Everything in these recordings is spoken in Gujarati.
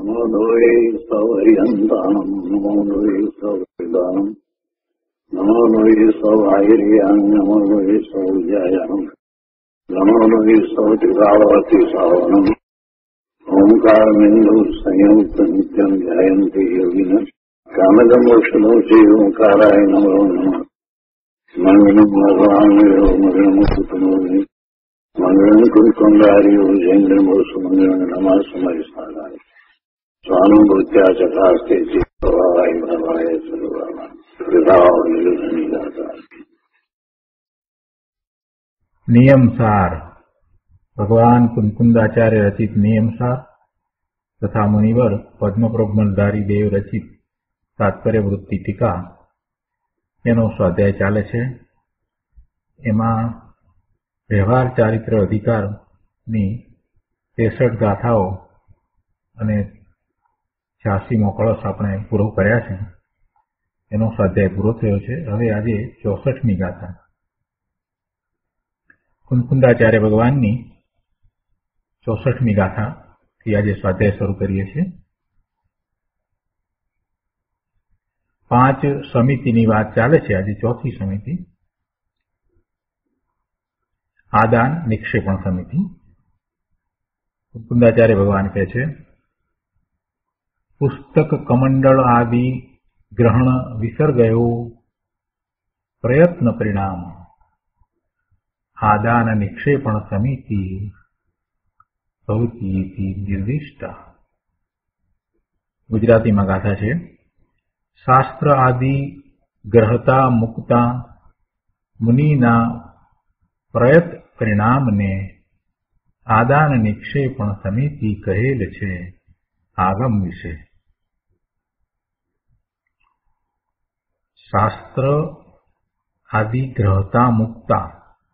નમો દ્વૈ સૌહરિહંતાણમ નમો દ્વૈ સૌહૃદાનમ નમો દ્વૈ સૌહાર્યાન નમો દ્વૈ સૌજ્યાયાન નમો દ્વૈ સૌતિકાવતી સાવનમ ઓંકારમેન્દુ સંયુક્ત નિત્યમ ધ્યાયંતિ યોગિન કામદમોક્ષદો શ્રી ઓંકારાય નમો નમઃ મંગલમ ભગવાનયો મંગલમ કુટુંબોની મંગલમ કુંકુંડાર્યો જૈન્દ્રમો સુમંગલમ નમઃ સમયસ્થાનાય સ્વાનુભૂત્યા ચકાસ્તે ચિત્તવાય ભવાય સર્વાના કૃતાઓ નિર્ધની ગાતા. નિયમસાર ભગવાન કુંકુંદાચાર્ય રચિત નિયમસાર તથા મુનિવર પદ્મપ્રોગમલધારી દેવ રચિત તાત્પર્ય વૃત્તિ ટીકા એનો સ્વાધ્યાય ચાલે છે. એમાં વ્યવહાર ચારિત્ર અધિકારની 63 ગાથાઓ અને 86મો કળશ આપણે પૂરો કર્યા છે. એનો સ્વાધ્યાય પૂરો થયો છે. હવે આજે 64મી ગાથા કુંકુંદાચાર્ય ભગવાનની 64મી ગાથાથી આજે સ્વાધ્યાય શરૂ કરીએ છીએ. 5 સમિતિની વાત ચાલે છે. આજે ચોથી સમિતિ આદાન નિક્ષેપણ સમિતિ. કુંકુંદાચાર્ય ભગવાન કહે છે, પુસ્તક કમંડળ આદિ ગ્રહણ વિસર્ગયો પ્રયત્ન પરિણામ આદાન નિક્ષેપણ સમિતિ ભવતી નિર્દિષ્ટા. ગુજરાતીમાં ગાથા છે. શાસ્ત્ર આદિ ગ્રહતા મુક્તા મુનિના પ્રયત પરિણામને આદાન નિક્ષેપણ સમિતિ કહેલ છે આગમ વિશે. શાસ્ત્ર આદિ ગ્રહતા મુક્તા,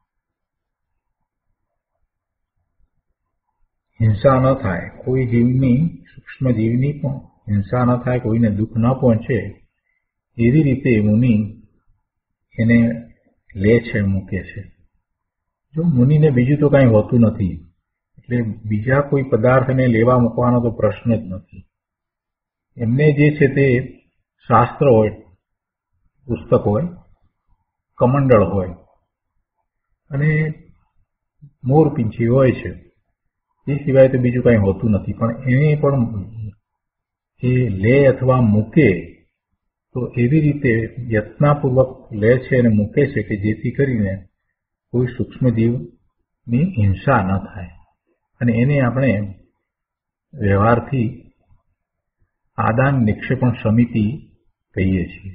હિંસા ન થાય, કોઈ જીવની સૂક્ષ્મ જીવની પણ હિંસા ન થાય, કોઈને દુઃખ ન પહોંચે એવી રીતે મુનિ એને લે છે, મૂકે છે. જો મુનિને બીજું તો કાંઈ હોતું નથી એટલે બીજા કોઈ પદાર્થને લેવા મૂકવાનો તો પ્રશ્ન જ નથી. એમને જે છે તે શાસ્ત્ર હોય, પુસ્તક હોય, કમંડળ હોય અને મોરપીંછી હોય છે. એ સિવાય તો બીજું કાંઈ હોતું નથી. પણ એને પણ એ લે અથવા મૂકે તો એવી રીતે યત્નપૂર્વક લે છે અને મૂકે છે કે જેથી કરીને કોઈ સૂક્ષ્મ જીવની હિંસા ન થાય. અને એને આપણે વ્યવહારથી આદાન નિક્ષેપણ સમિતિ કહીએ છીએ.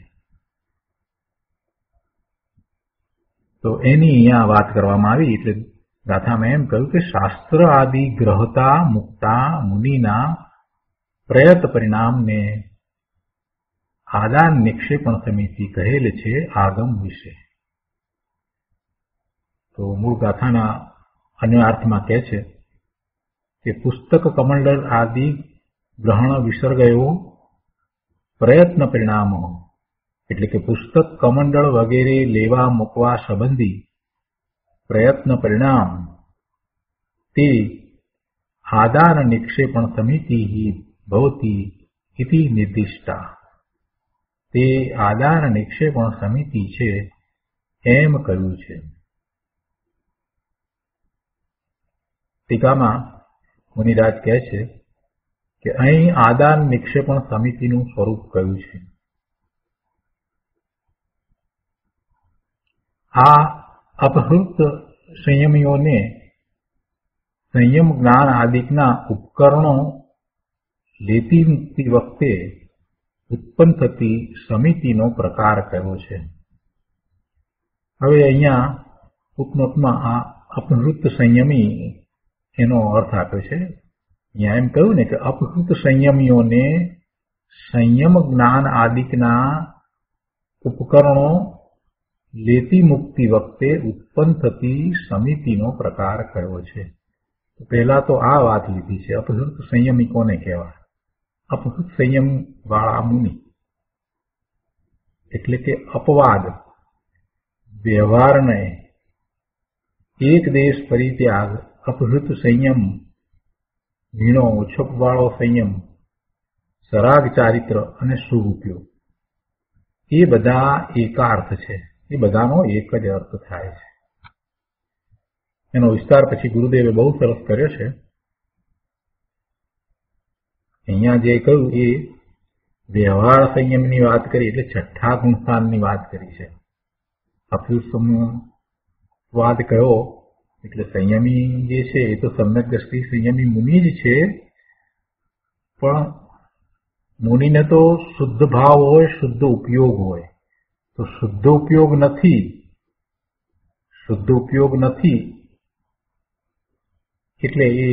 તો એની અહીંયા વાત કરવામાં આવી. એટલે ગાથામાં એમ કહ્યું કે શાસ્ત્ર આદિ ગ્રહતા મુક્તા મુનિના પ્રયત પરિણામને આદાન નિક્ષેપણ સમિતિ કહેલ છે આગમ વિશે. તો મૂળ ગાથાના અન્ય અર્થમાં કહે છે કે પુસ્તક કમંડળ આદિ ગ્રહણ વિસર્ગયો પ્રયત્ન પરિણામો, એટલે કે પુસ્તક કમંડળ વગેરે લેવા મૂકવા સંબંધી પ્રયત્ન પરિણામ તે આદાન નિક્ષેપણ સમિતિ ભવતી ઇતિ નિર્દિષ્ટા. તે આદાન નિક્ષેપણ સમિતિ છે એમ કહ્યું છે. ટીકામાં મુનિરાજ કહે છે કે અહીં આદાન નિક્ષેપણ સમિતિનું સ્વરૂપ કયું છે. આ અપહૃત સંયમીઓને સંયમ જ્ઞાન આદિકના ઉપકરણો લેતી મૂકતી વખતે ઉત્પન્ન થતી સમિતિનો પ્રકાર કયો છે. હવે અહીંયા ઉપનોટમાં આ અપહૃત સંયમી એનો અર્થ આપ્યો છે. અહીંયા એમ કહ્યું ને કે અપહૃત સંયમીઓને સંયમ જ્ઞાન આદિકના ઉપકરણો લેતી મુક્તિ વખતે ઉત્પન્ન થતી સમિતિનો પ્રકાર કયો છે. પહેલા તો આ વાત લીધી છે. અપહૃત સંયમી કોને કહેવાય? અપહૃત સંયમ વાળા મુનિ, એટલે કે અપવાદ વ્યવહારને એક દેશ પરિત્યાગ અપહૃત સંયમ ઝીણો ઓછપવાળો સંયમ સરાગ ચારિત્ર અને શુભ ઉપયોગ એ બધા એકાર્થ છે. એ બધાનો એક જ અર્થ થાય છે. એનો વિસ્તાર પછી ગુરુદેવે બહુ સરસ કર્યો છે. અહીંયા જે કહ્યું એ વ્યવહાર સંયમની વાત કરી, એટલે છઠ્ઠા ગુણસ્થાનની વાત કરી છે. અભ્યુસંવાદ કયો એટલે સંયમી જે છે એ તો સમ્યક દ્રષ્ટિ સંયમી મુનિ જ છે, પણ મુનિને તો શુદ્ધ ભાવ હોય, શુદ્ધ ઉપયોગ હોય. તો શુદ્ધ ઉપયોગ નથી એટલે એ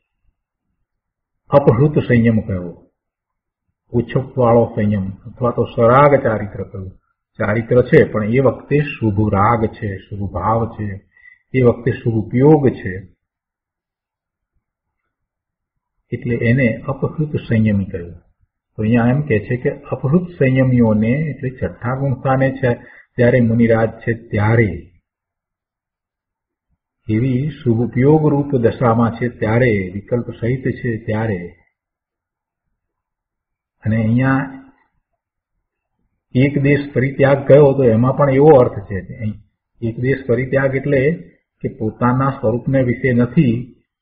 અપહૃત સંયમ કયો, ઉચ્છપવાળો સંયમ, અથવા તો સરાગ ચારિત્ર કયું. ચારિત્ર છે પણ એ વખતે શુભ રાગ છે, શુભ ભાવ છે, એ વખતે શુભ ઉપયોગ છે, એટલે એને અપહૃત સંયમી કહ્યું. તો અહીંયા એમ કે છે કે અપહૃત સંયમીઓને એટલે છઠ્ઠા ગુણસ્થાને છે ત્યારે મુનિરાજ છે ત્યારે, એવી શુભ ઉપયોગ રૂપ દશામાં છે ત્યારે, વિકલ્પ સહિત છે ત્યારે. અને અહીંયા એક દેશ પરિત્યાગ કયો તો એમાં પણ એવો અર્થ છે. એક દેશ પરિત્યાગ એટલે કે પોતાના સ્વરૂપને વિશે નથી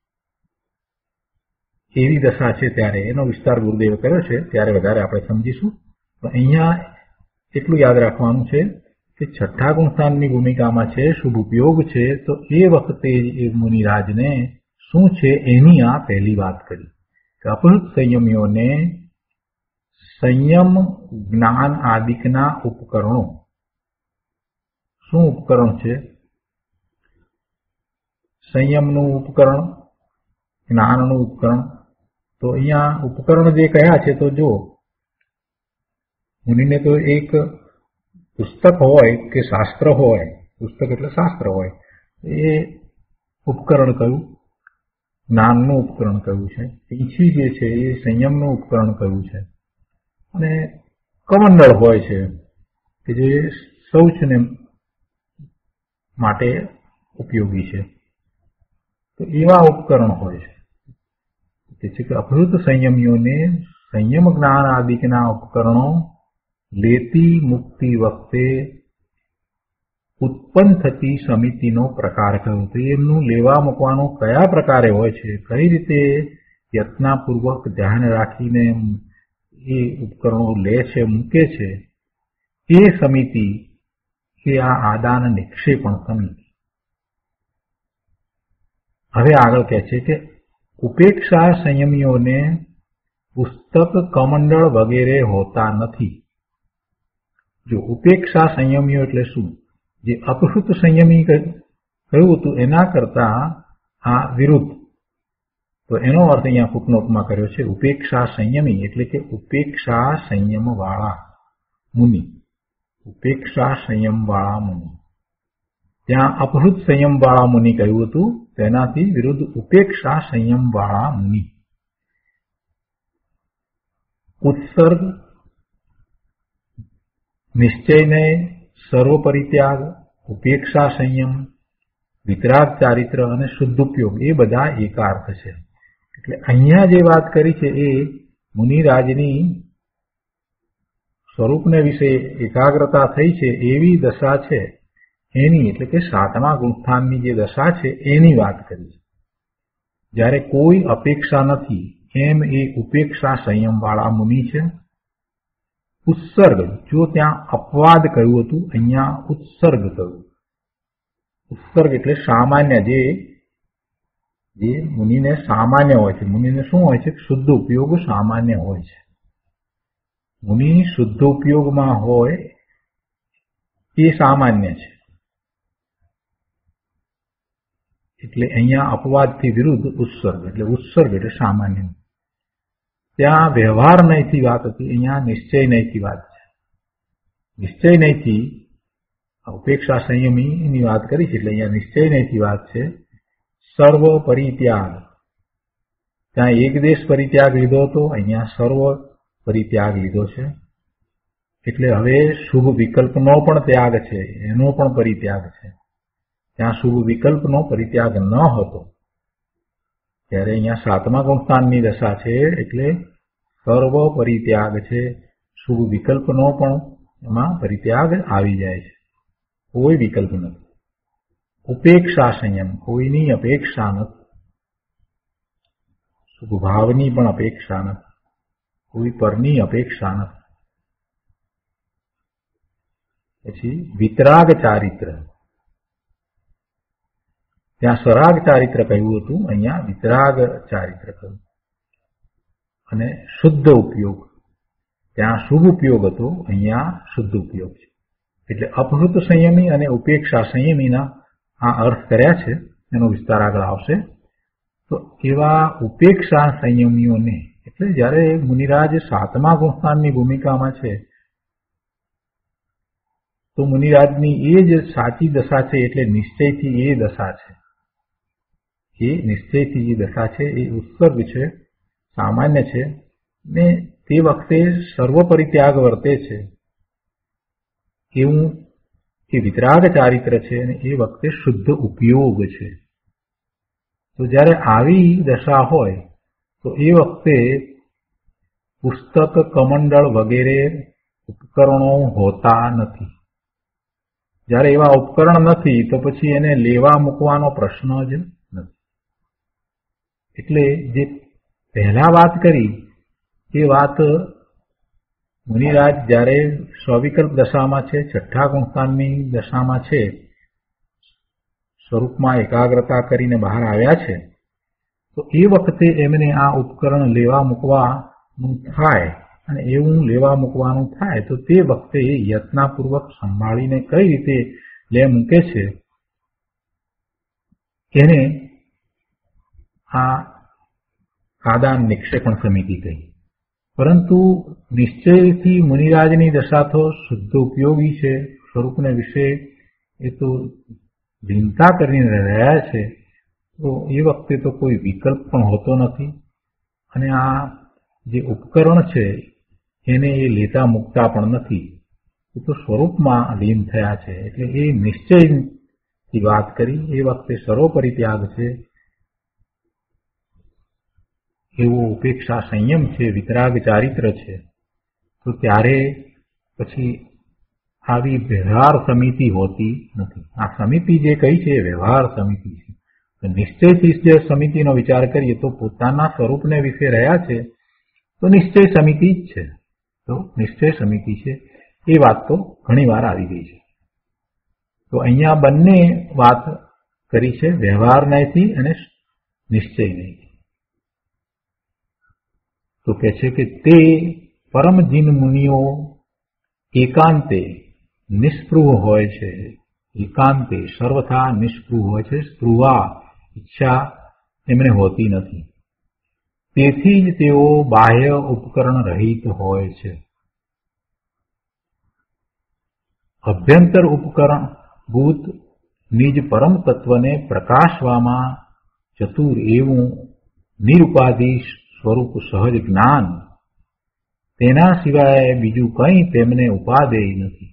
એવી દશા છે ત્યારે, એનો વિસ્તાર ગુરુદેવે કર્યો છે, ત્યારે વધારે આપણે સમજીશું. પણ અહીંયા એટલું યાદ રાખવાનું છે કે છઠ્ઠા ગુણસ્થાનની ભૂમિકામાં છે, શુભ ઉપયોગ છે, તો એ વખતે એ મુનિરાજને શું છે એની આ પહેલી વાત કરી કે અપહૃત સંયમીઓને સંયમ જ્ઞાન આદિકના ઉપકરણો. શું ઉપકરણ છે? સંયમનું ઉપકરણ, જ્ઞાનનું ઉપકરણ. તો અહીંયા ઉપકરણ જે કયા છે તો જો મુનિને તો એક પુસ્તક હોય કે શાસ્ત્ર હોય, પુસ્તક એટલે શાસ્ત્ર હોય, એ ઉપકરણ કયું? જ્ઞાનનું ઉપકરણ કયું છે. પીંછી જે છે એ સંયમનું ઉપકરણ કયું છે. અને કમંડળ હોય છે કે જે શૌચને માટે ઉપયોગી છે. તો એવા ઉપકરણ હોય છે કે અપહૃત સંયમીઓને સંયમ જ્ઞાન આદિકના ઉપકરણો લેતી મુક્તિ વખતે ઉત્પન્ન થતી સમિતિનો પ્રકાર કયો. તો એમનું લેવા મૂકવાનો કયા પ્રકારે હોય છે, કઈ રીતે યત્નપૂર્વક ધ્યાન રાખીને એ ઉપકરણો લે છે, મૂકે છે, એ સમિતિ એ આ આદાન નિક્ષેપણ સમિતિ. હવે આગળ કહે છે કે ઉપેક્ષા સંયમીઓને પુસ્તક કમંડળ વગેરે હોતા નથી. જો ઉપેક્ષા સંયમીઓ એટલે શું? જે અપહૃત સંયમી કહ્યું હતું એના કરતા આ વિરુદ્ધ. તો એનો અર્થ અહીંયા ફૂટનોટમાં કર્યો છે. ઉપેક્ષા સંયમી એટલે કે ઉપેક્ષા સંયમ વાળા મુનિ. ઉપેક્ષા સંયમ વાળા મુનિ. ત્યાં અપહૃત સંયમ વાળા મુનિ કહ્યું હતું, તેનાથી વિરુદ્ધ ઉપેક્ષા સંયમ વાળા મુનિ. ઉત્સર્ગ, નિશ્ચયને સર્વ પરિત્યાગ, ઉપેક્ષા સંયમ, વિતરાગ ચારિત્ર અને શુદ્ધ ઉપયોગ એ બધા એકાર્થ છે. એટલે અહીંયા જે વાત કરી છે એ મુનિરાજની સ્વરૂપને વિશે એકાગ્રતા થઈ છે એવી દશા છે એની, એટલે કે સાતમા ગુણસ્થાનની જે દશા છે એની વાત કરી છે. જ્યારે કોઈ અપેક્ષા નથી એમ એ ઉપેક્ષા સંયમ વાળા મુનિ છે. ઉત્સર્ગ, જો ત્યાં અપવાદ કહ્યું હતું, અહીંયા ઉત્સર્ગ કહ્યું. ઉત્સર્ગ એટલે સામાન્ય, જે મુનિને સામાન્ય હોય છે. મુનિને શું હોય છે? શુદ્ધ ઉપયોગ સામાન્ય હોય છે. મુનિ શુદ્ધ ઉપયોગમાં હોય એ સામાન્ય છે. એટલે અહીંયા અપવાદથી વિરુદ્ધ ઉત્સર્ગ, એટલે ઉત્સર્ગ એટલે સામાન્ય. ત્યાં વ્યવહાર નહીંથી વાત હતી, અહીંયા નિશ્ચય નહીંથી વાત છે. નિશ્ચય નહીંથી ઉપેક્ષા સંયમીની વાત કરી છે, એટલે અહીંયા નિશ્ચય નહીંથી વાત છે. સર્વ પરિત્યાગ, ત્યાં એક દેશ પરિત્યાગ લીધો હતો, અહીંયા સર્વ પરિત્યાગ લીધો છે. એટલે હવે શુભ વિકલ્પનો પણ ત્યાગ છે, એનો પણ પરિત્યાગ છે. ત્યાં શુભ વિકલ્પનો પરિત્યાગ ન હતો ત્યારે અહીંયા સાતમા ગુણસ્થાનની દશા છે, એટલે સર્વ પરિત્યાગ છે. શુભ વિકલ્પનો પણ એમાં પરિત્યાગ આવી જાય છે. કોઈ વિકલ્પ નથી. ઉપેક્ષા સંયમ, કોઈની અપેક્ષા નથી. શુભ ભાવની પણ અપેક્ષા નથી, કોઈ પરની અપેક્ષા નથી. પછી વિતરાગ ચારિત્ર, ત્યાં સ્વરાગ ચારિત્ર કહ્યું હતું, અહીંયા વિતરાગ ચારિત્ર કહ્યું. અને શુદ્ધ ઉપયોગ, ત્યાં શુભ ઉપયોગ હતો, અહીંયા શુદ્ધ ઉપયોગ છે. એટલે અપહૃત સંયમી અને ઉપેક્ષા સંયમીના આ અર્થ કર્યા છે, એનો વિસ્તાર આગળ આવશે. તો એવા ઉપેક્ષા સંયમીઓને, એટલે જયારે મુનિરાજ 7મા ગુણસ્થાનની ભૂમિકામાં છે, તો મુનિરાજની એ જ સાચી દશા છે, એટલે નિશ્ચયથી એ દશા છે. એ નિશ્ચયથી જે દશા છે એ ઉત્સર્ગ છે, સામાન્ય છે, ને તે વખતે સર્વ પરિત્યાગ વર્તે છે એવું એ વિતરાગ ચારિત્ર છે, અને એ વખતે શુદ્ધ ઉપયોગ છે. તો જ્યારે આવી દશા હોય તો એ વખતે પુસ્તક, કમંડળ વગેરે ઉપકરણો હોતા નથી. જ્યારે એવા ઉપકરણ નથી તો પછી એને લેવા મૂકવાનો પ્રશ્ન જ નથી. એટલે જે પહેલા વાત કરી એ વાત મુનિરાજ જ્યારે સ્વવિકલ્પ દશામાં છે, 6ઠ્ઠા ગુણસ્થાનની દશામાં છે, સ્વરૂપમાં એકાગ્રતા કરીને બહાર આવ્યા છે, તો એ વખતે એમને આ ઉપકરણ લેવા મૂકવાનું થાય, અને એવું લેવા મૂકવાનું થાય તો તે વખતે યત્નપૂર્વક સંભાળીને કઈ રીતે લે મૂકે છે એને આ આદાન નિક્ષેપણ સમિતિ કહી. પરંતુ નિશ્ચયથી મુનિરાજની દશા તો શુદ્ધ ઉપયોગી છે, સ્વરૂપને વિશે એ તો ચિંતા કરીને રહ્યા છે, તો એ વખતે તો કોઈ વિકલ્પ પણ હોતો નથી. અને આ જે ઉપકરણ છે એને એ લેતા મૂકતા પણ નથી, એ તો સ્વરૂપમાં લીન થયા છે. એટલે એ નિશ્ચયથી વાત કરી, એ વખતે સર્વપરિત્યાગ છે, એવો ઉપેક્ષા સંયમ છે, વિતરાગ ચારિત્ર છે. તો ત્યારે પછી આવી વ્યવહાર સમિતિ હોતી નથી. આ સમિતિ જે કહી છે એ વ્યવહાર સમિતિ છે. તો નિશ્ચયથી જે સમિતિનો વિચાર કરીએ તો પોતાના સ્વરૂપને વિશે રહ્યા છે તો નિશ્ચય સમિતિ જ છે. તો નિશ્ચય સમિતિ છે એ વાત તો ઘણી વાર આવી ગઈ છે. તો અહીંયા બંને વાત કરી છે, વ્યવહાર નયથી અને નિશ્ચય નયથી. તો કહે છે કે તે પરમ જીન મુનિઓ એકાંતે નિષ્પૃહ હોય છે, એકાંતે સર્વથા નિષ્પૃહ હોય છે, સ્પૃહા ઈચ્છા એમને હોતી નથી. તેથી જ તેઓ બાહ્ય ઉપકરણ રહિત હોય છે. અભ્યંતર ઉપકરણ ભૂત નિજ પરમ તત્વને પ્રકાશવામાં ચતુર એવું નિરુપાધિ સ્વરૂપ સહજ જ્ઞાન, તેના સિવાય બીજું કંઈ તેમને ઉપાદેય નથી.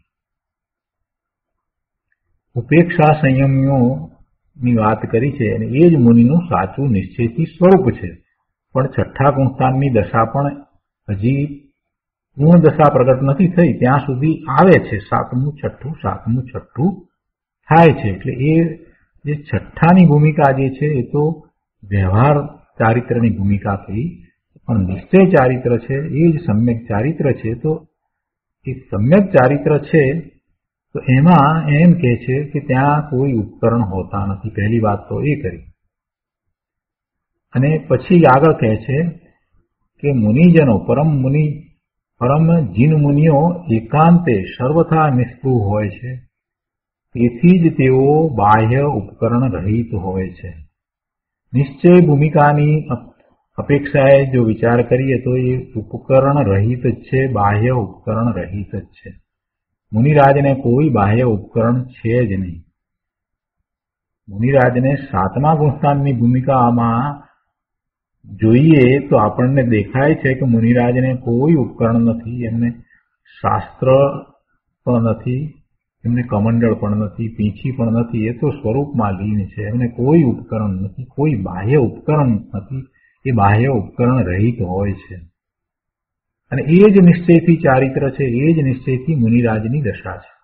ઉપેક્ષા સંયમીઓની વાત કરી છે, અને એ જ મુનિનું સાચું નિશ્ચયથી સ્વરૂપ છે. પણ 6ઠ્ઠા ગુણસ્થાનની દશા પણ હજી પૂર્ણ દશા પ્રગટ નથી થઈ, ત્યાં સુધી આવે છે. 7મું છઠ્ઠું થાય છે. એટલે એ જે 6ઠ્ઠાની ભૂમિકા જે છે એ તો વ્યવહાર ચારિત્રની ભૂમિકા થઈ, પણ નિશ્ચય ચારિત્ર છે એ જ સમ્યક ચારિત્ર છે. તો એ સમ્યક ચારિત્ર છે તો એમાં એમ કહે છે કે ત્યાં કોઈ ઉપકરણ હોતા નથી. પહેલી વાત તો એ કરી. અને પછી આગળ કહે છે કે મુનિજનો પરમ જીન મુનિઓ એકાંતે સર્વથા નિષ્પૃહ હોય છે, તેથી જ તેઓ બાહ્ય ઉપકરણ રહિત હોય છે. નિશ્ચય ભૂમિકાની અપેક્ષાએ જો વિચાર કરીએ તો એ ઉપકરણ રહિત જ છે, બાહ્ય ઉપકરણ રહિત જ છે. મુનિરાજને કોઈ બાહ્ય ઉપકરણ છે જ નહીં. મુનિરાજને 7મા ગુણસ્થાનની ભૂમિકામાં જોઈએ તો આપણને દેખાય છે કે મુનિરાજને કોઈ ઉપકરણ નથી, એમને શાસ્ત્ર પણ નથી, એમને કમંડળ પણ નથી, પીંછી પણ નથી. એ તો સ્વરૂપમાં લીન છે. એમને કોઈ ઉપકરણ નથી, કોઈ બાહ્ય ઉપકરણ નથી. એ બાહ્ય ઉપકરણ રહિત હોય છે. અને એ જ નિશ્ચયથી ચારિત્ર છે, એ જ નિશ્ચયથી મુનિરાજની દશા છે.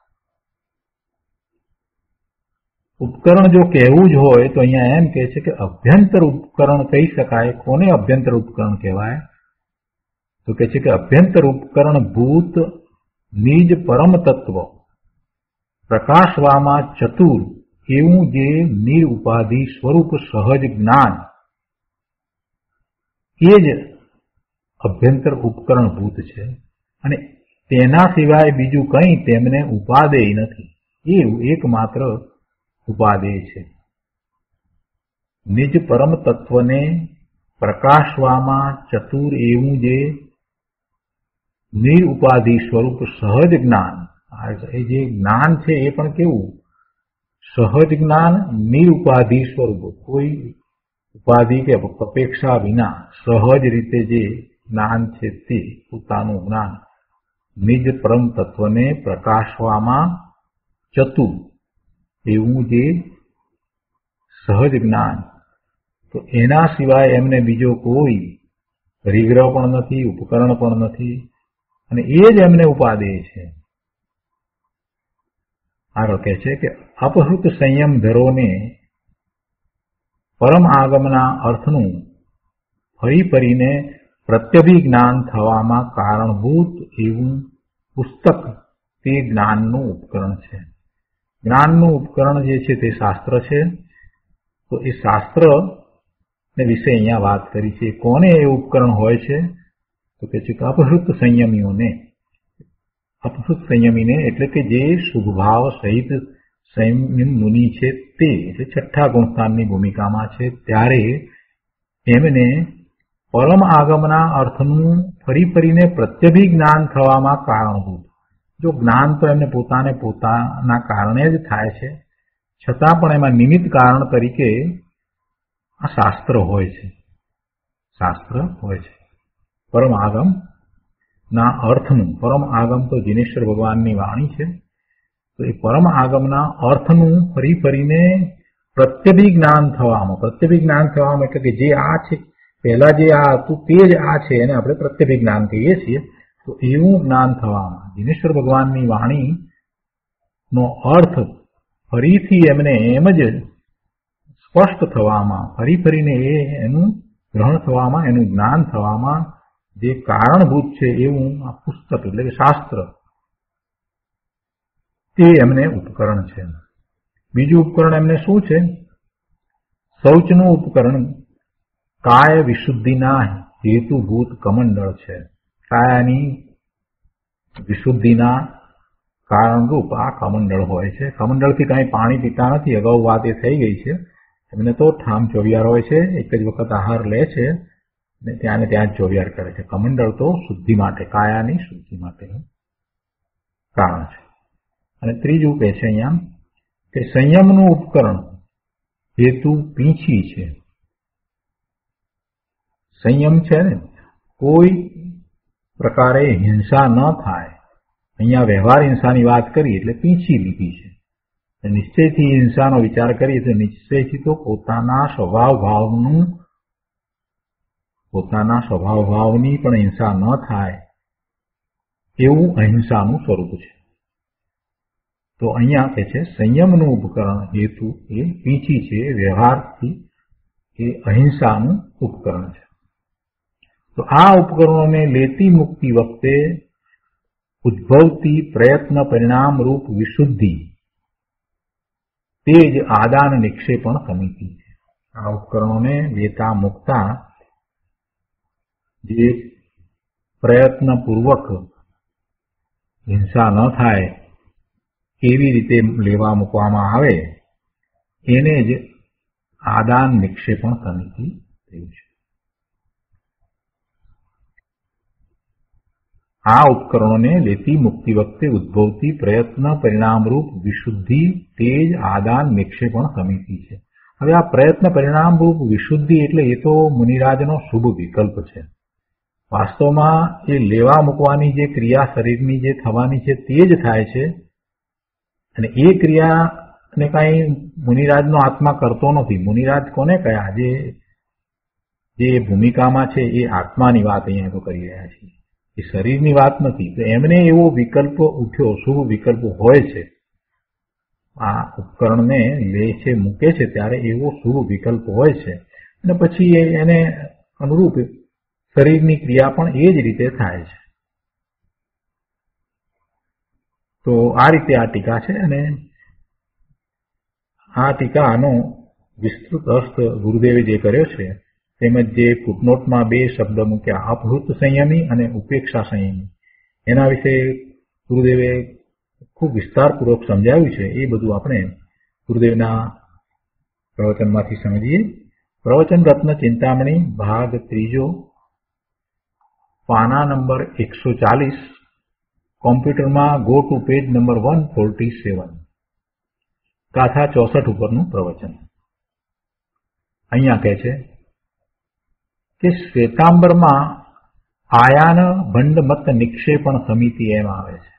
ઉપકરણ જો કહેવું જ હોય તો અહીંયા એમ કહે છે કે અભ્યંતર ઉપકરણ કહી શકાય. કોને અભ્યંતર ઉપકરણ કહેવાય? તો કહે છે કે અભ્યંતર ઉપકરણ ભૂત નિજ પરમ તત્વ પ્રકાશવામાં ચતુર એવું જે નિરઉપાધિ સ્વરૂપ સહજ જ્ઞાન, એ જ અભ્યંતર ઉપકરણ ભૂત છે. અને તેના સિવાય બીજું કંઈ તેમને ઉપાદેય નથી. એ એકમાત્ર ઉપાદેય છે. નિજ પરમ તત્વને પ્રકાશવામાં ચતુર એવું જે નિરઉપાધિ સ્વરૂપ સહજ જ્ઞાન, એ જે જ્ઞાન છે એ પણ કેવું? સહજ જ્ઞાન, નિરઉપાધિ સ્વરૂપ, કોઈ ઉપાધિ કે અપેક્ષા વિના સહજ રીતે જે જ્ઞાન છે તે પોતાનું જ્ઞાન નિજ પરમ તત્વને પ્રકાશવામાં ચતુર એવું જે સહજ જ્ઞાન, તો એના સિવાય એમને બીજો કોઈ પરિગ્રહ પણ નથી, ઉપકરણ પણ નથી, અને એ જ એમને ઉપાદેય છે. આગળ કહે છે કે અપહૃત સંયમ ધરોને પરમ આગમના અર્થનું ફરી ફરીને પ્રત્યભિજ્ઞાન થવામાં કારણભૂત એવું પુસ્તક તે જ્ઞાનનું ઉપકરણ છે. જ્ઞાનનું ઉપકરણ જે છે તે શાસ્ત્ર છે. તો એ શાસ્ત્ર ને વિશે અહીંયા વાત કરી છે. કોને એ ઉપકરણ હોય છે? તો કે છે કે અપહૃત સંયમીઓને. અપહૃત સંયમીને એટલે કે જે શુભભાવ સહિત સંયમી મુનિ છે તે, એટલે છઠ્ઠા ગુણસ્થાનની ભૂમિકામાં છે, ત્યારે એમને પરમ આગમના અર્થનું ફરી ફરીને પ્રત્યભિજ્ઞાન થવામાં કારણભૂત. જો જ્ઞાન તો એમને પોતાના કારણે જ થાય છે, છતાં પણ એમાં નિમિત્ત કારણ તરીકે આ શાસ્ત્ર હોય છે. શાસ્ત્ર હોય છે પરમ આગમ ના અર્થનું. પરમ આગમ તો જીનેશ્વર ભગવાનની વાણી છે. તો એ પરમ આગમના અર્થનું ફરી ફરીને પ્રત્યભિજ્ઞાન થવામાં, પ્રત્યભિજ્ઞાન થવામાં એટલે કે જે આ છે, પહેલા જે આ હતું તે જ આ છે, એને આપણે પ્રત્યભિજ્ઞાન કહીએ છીએ. તો એવું જ્ઞાન થવામાં, જીનેશ્વર ભગવાનની વાણીનો અર્થ ફરીથી એમને એમ જ સ્પષ્ટ થવામાં, ફરી ફરીને એનું ગ્રહણ થવામાં, એનું જ્ઞાન થવામાં જે કારણભૂત છે એવું આ પુસ્તક એટલે કે શાસ્ત્ર તે એમને ઉપકરણ છે. બીજું ઉપકરણ એમને શું છે? શૌચનું ઉપકરણ કાય વિશુદ્ધિના હેતુભૂત કમંડળ છે. કાયાની વિશુદ્ધિના કારણરૂપ આ કમંડળ હોય છે. કમંડળથી કાંઈ પાણી પીતા નથી, અગાઉ વાત એ થઈ ગઈ છે. એમને તો ઠામ ચોવિયાર હોય છે, એક જ વખત આહાર લે છે ને ત્યાં જ ચોવિયાર કરે છે. કમંડળ તો શુદ્ધિ માટે, કાયાની શુદ્ધિ માટેનું કારણ છે. અને ત્રીજું કહે છે અહીંયા કે સંયમનું ઉપકરણ હેતુ પીંછી છે. સંયમ છે ને, કોઈ પ્રકારે હિંસા ન થાય. અહીંયા વ્યવહાર હિંસાની વાત કરી એટલે પીંછી લીધી છે. નિશ્ચયથી હિંસાનો વિચાર કરીએ તો નિશ્ચયથી તો પોતાના સ્વભાવ ભાવની પણ હિંસા ન થાય એવું અહિંસાનું સ્વરૂપ છે. તો અહીંયા કહે છે સંયમનું ઉપકરણ હેતુ એ પીંછી છે, વ્યવહારથી એ અહિંસાનું ઉપકરણ છે. તો આ ઉપકરણોને લેતી મૂકતી વખતે ઉદ્ભવતી પ્રયત્ન પરિણામરૂપ વિશુદ્ધિ તે જ આદાન નિક્ષેપણ સમિતિ છે. આ ઉપકરણોને લેતા મૂકતા જે પ્રયત્નપૂર્વક હિંસા ન થાય કેવી રીતે લેવા મૂકવામાં આવે એને જ આદાન નિક્ષેપણ સમિતિ થયું છે. આ ઉપકરણોને લેતી મુક્તિ વખતે ઉદ્ભવતી પ્રયત્ન પરિણામરૂપ વિશુદ્ધિ તે જ આદાન નિક્ષેપણ સમિતિ છે. હવે આ પ્રયત્ન પરિણામરૂપ વિશુદ્ધિ એટલે એ તો મુનિરાજનો શુભ વિકલ્પ છે. વાસ્તવમાં એ લેવા મૂકવાની જે ક્રિયા શરીરની જે થવાની છે તે જ થાય છે, અને એ ક્રિયાને કાંઈ મુનિરાજનો આત્મા કરતો નથી. મુનિરાજ કોને કયા? જે ભૂમિકામાં છે એ આત્માની વાત અહીંયા તો કરી રહ્યા છીએ. એ શરીરની વાત નથી. તો એમને એવો વિકલ્પ ઉઠ્યો, શુભ વિકલ્પ હોય છે, આ ઉપકરણને લે છે, મૂકે છે ત્યારે એવો શુભ વિકલ્પ હોય છે, અને પછી એને અનુરૂપ શરીરની ક્રિયા પણ એ જ રીતે થાય છે. તો આ રીતે આ ટીકા છે, અને આ ટીકાનો વિસ્તૃત અર્થ ગુરુદેવે જે કર્યો છે, તેમજ જે ફૂટનોટમાં 2 શબ્દ મૂક્યા, અપહૃત સંયમી અને ઉપેક્ષા સંયમી, એના વિશે ગુરુદેવે ખૂબ વિસ્તારપૂર્વક સમજાવ્યું છે. એ બધું આપણે ગુરુદેવના પ્રવચનમાંથી સમજીએ. પ્રવચન રત્ન ચિંતામણી ભાગ 3, પાના નંબર 140, કોમ્પ્યુટરમાં ગો ટુ પેજ નંબર 147, ગાથા 64 ઉપરનું પ્રવચન. અહીંયા કહે છે કે શ્વેતાંબરમાં આયાન ભંડમત નિક્ષેપણ સમિતિ એમ આવે છે.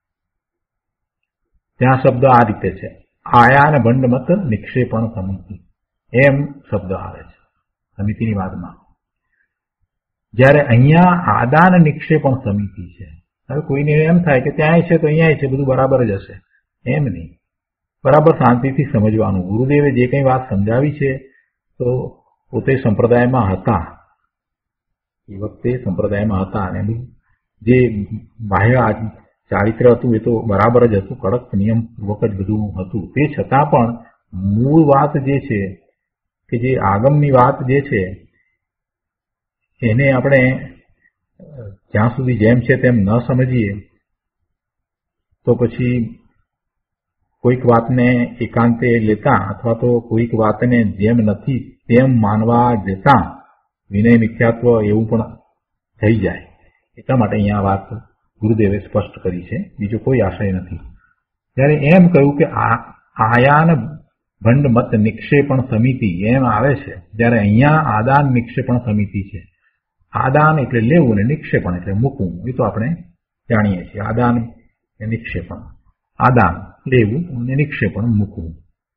ત્યાં શબ્દ આ રીતે છે, આયાન ભંડમત નિક્ષેપણ સમિતિ એમ શબ્દ આવે છે સમિતિની વાતમાં. જ્યારે અહીંયા આદાન નિક્ષેપણ સમિતિ છે. હવે કોઈને એમ થાય કે ત્યાંય છે તો અહીંયા છે, બધું બરાબર જ હશે. એમ નહીં, બરાબર શાંતિથી સમજવાનું. ગુરુદેવે જે કંઈ વાત સમજાવી છે તો પોતે સંપ્રદાયમાં હતા, એ વખતે સંપ્રદાયમાં હતા, અને જે બાહ્ય ચારિત્ર હતું એ તો બરાબર જ હતું, કડક નિયમપૂર્વક જ બધું હતું. તે છતાં પણ મૂળ વાત જે છે, કે જે આગમની વાત જે છે, એને આપણે જ્યાં સુધી જેમ છે તેમ ન સમજીએ તો પછી કોઈક વાતને એકાંતે લેતા અથવા તો કોઈક વાતને જેમ નથી તેમ માનવા જતા વિનય મિથ્યાત્વ એવું પણ થઈ જાય. એટલા માટે અહીંયા વાત ગુરુદેવે સ્પષ્ટ કરી છે, બીજો કોઈ આશય નથી. જ્યારે એમ કહ્યું કે આયાન ભંડમત નિક્ષેપણ સમિતિ એમ આવે છે, જ્યારે અહીંયા આદાન નિક્ષેપણ સમિતિ છે. આદાન એટલે લેવું અને નિક્ષેપણ એટલે મૂકવું, એ તો આપણે જાણીએ છીએ. આદાન એ નિક્ષેપણ, આદાન લેવું અને નિક્ષેપણ મૂકવું.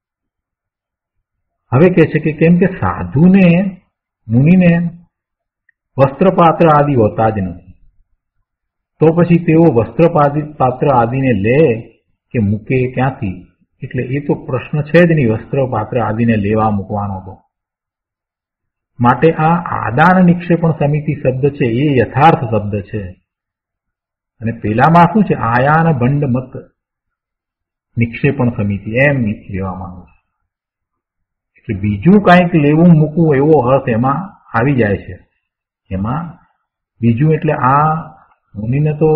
હવે કહે છે કે કેમ કે સાધુને મુનિને વસ્ત્રપાત્ર આદિ હોતા જ નથી, તો પછી તેઓ વસ્ત્રપાત્ર આદિને લે કે મૂકે ક્યાંથી? એટલે એ તો પ્રશ્ન છે જ નહીં વસ્ત્રપાત્ર આદિને લેવા મૂકવાનો. તો માટે આ આદાન નિક્ષેપણ સમિતિ શબ્દ છે એ યથાર્થ શબ્દ છે, અને પેલામાં શું છે? આયાન ભંડ મત નિક્ષેપણ સમિતિ એમ લેવામાં આવે છે. એટલે બીજું કંઈક લેવું મૂકવું એવો અર્થ એમાં આવી જાય છે. એમાં બીજું એટલે આ મુનિને તો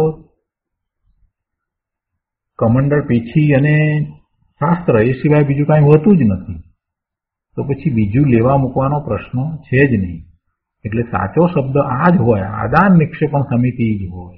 કમંડળ પીછી અને શાસ્ત્ર એ સિવાય બીજું કાંઈ હોતું જ નથી, તો પછી બીજું લેવા મૂકવાનો પ્રશ્ન છે જ નહીં. એટલે સાચો શબ્દ આ જ હોય, આદાન નિક્ષેપણ સમિતિ જ હોય.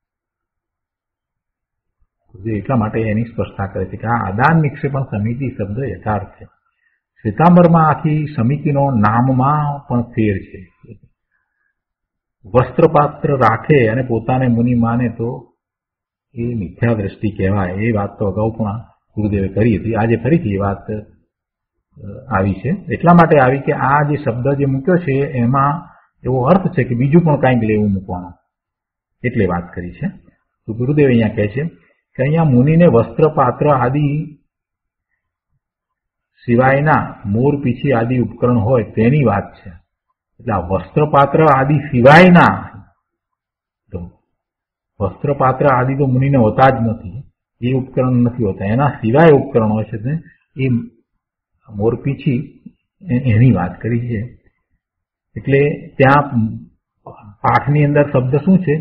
એટલા માટે એની સ્પષ્ટતા કરે છે કે આ આદાન નિક્ષેપણ સમિતિ શબ્દ યથાર્થ છે. શ્વેતાંબરમાં આખી સમિતિનો નામમાં પણ ફેર છે. વસ્ત્રપાત્ર રાખે અને પોતાને મુનિ માને તો એ મિથ્યા દ્રષ્ટિ કહેવાય. એ વાત તો અગાઉ પણ ગુરુદેવે કરી હતી, આજે ફરીથી એ વાત આવી છે. એટલા માટે આવી કે આ જે શબ્દ જે મૂક્યો છે એમાં એવો અર્થ છે કે બીજું પણ કાંઈક લેવું મૂકવાનું, એટલે વાત કરી છે. તો ગુરુદેવ અહીંયા કહે છે કે અહીંયા મુનિને વસ્ત્રપાત્ર આદિ સિવાયના મોર પીછી આદિ ઉપકરણ હોય તેની વાત છે. એટલે આ વસ્ત્રપાત્ર આદિ સિવાયના, તો વસ્ત્રપાત્ર આદિ તો મુનિને હોતા જ નથી, એ ઉપકરણ નથી હોતા. એના સિવાય ઉપકરણ હોય છે એ મોરપીછી એની વાત કરી છે. એટલે ત્યાં પાઠની અંદર શબ્દ શું છે?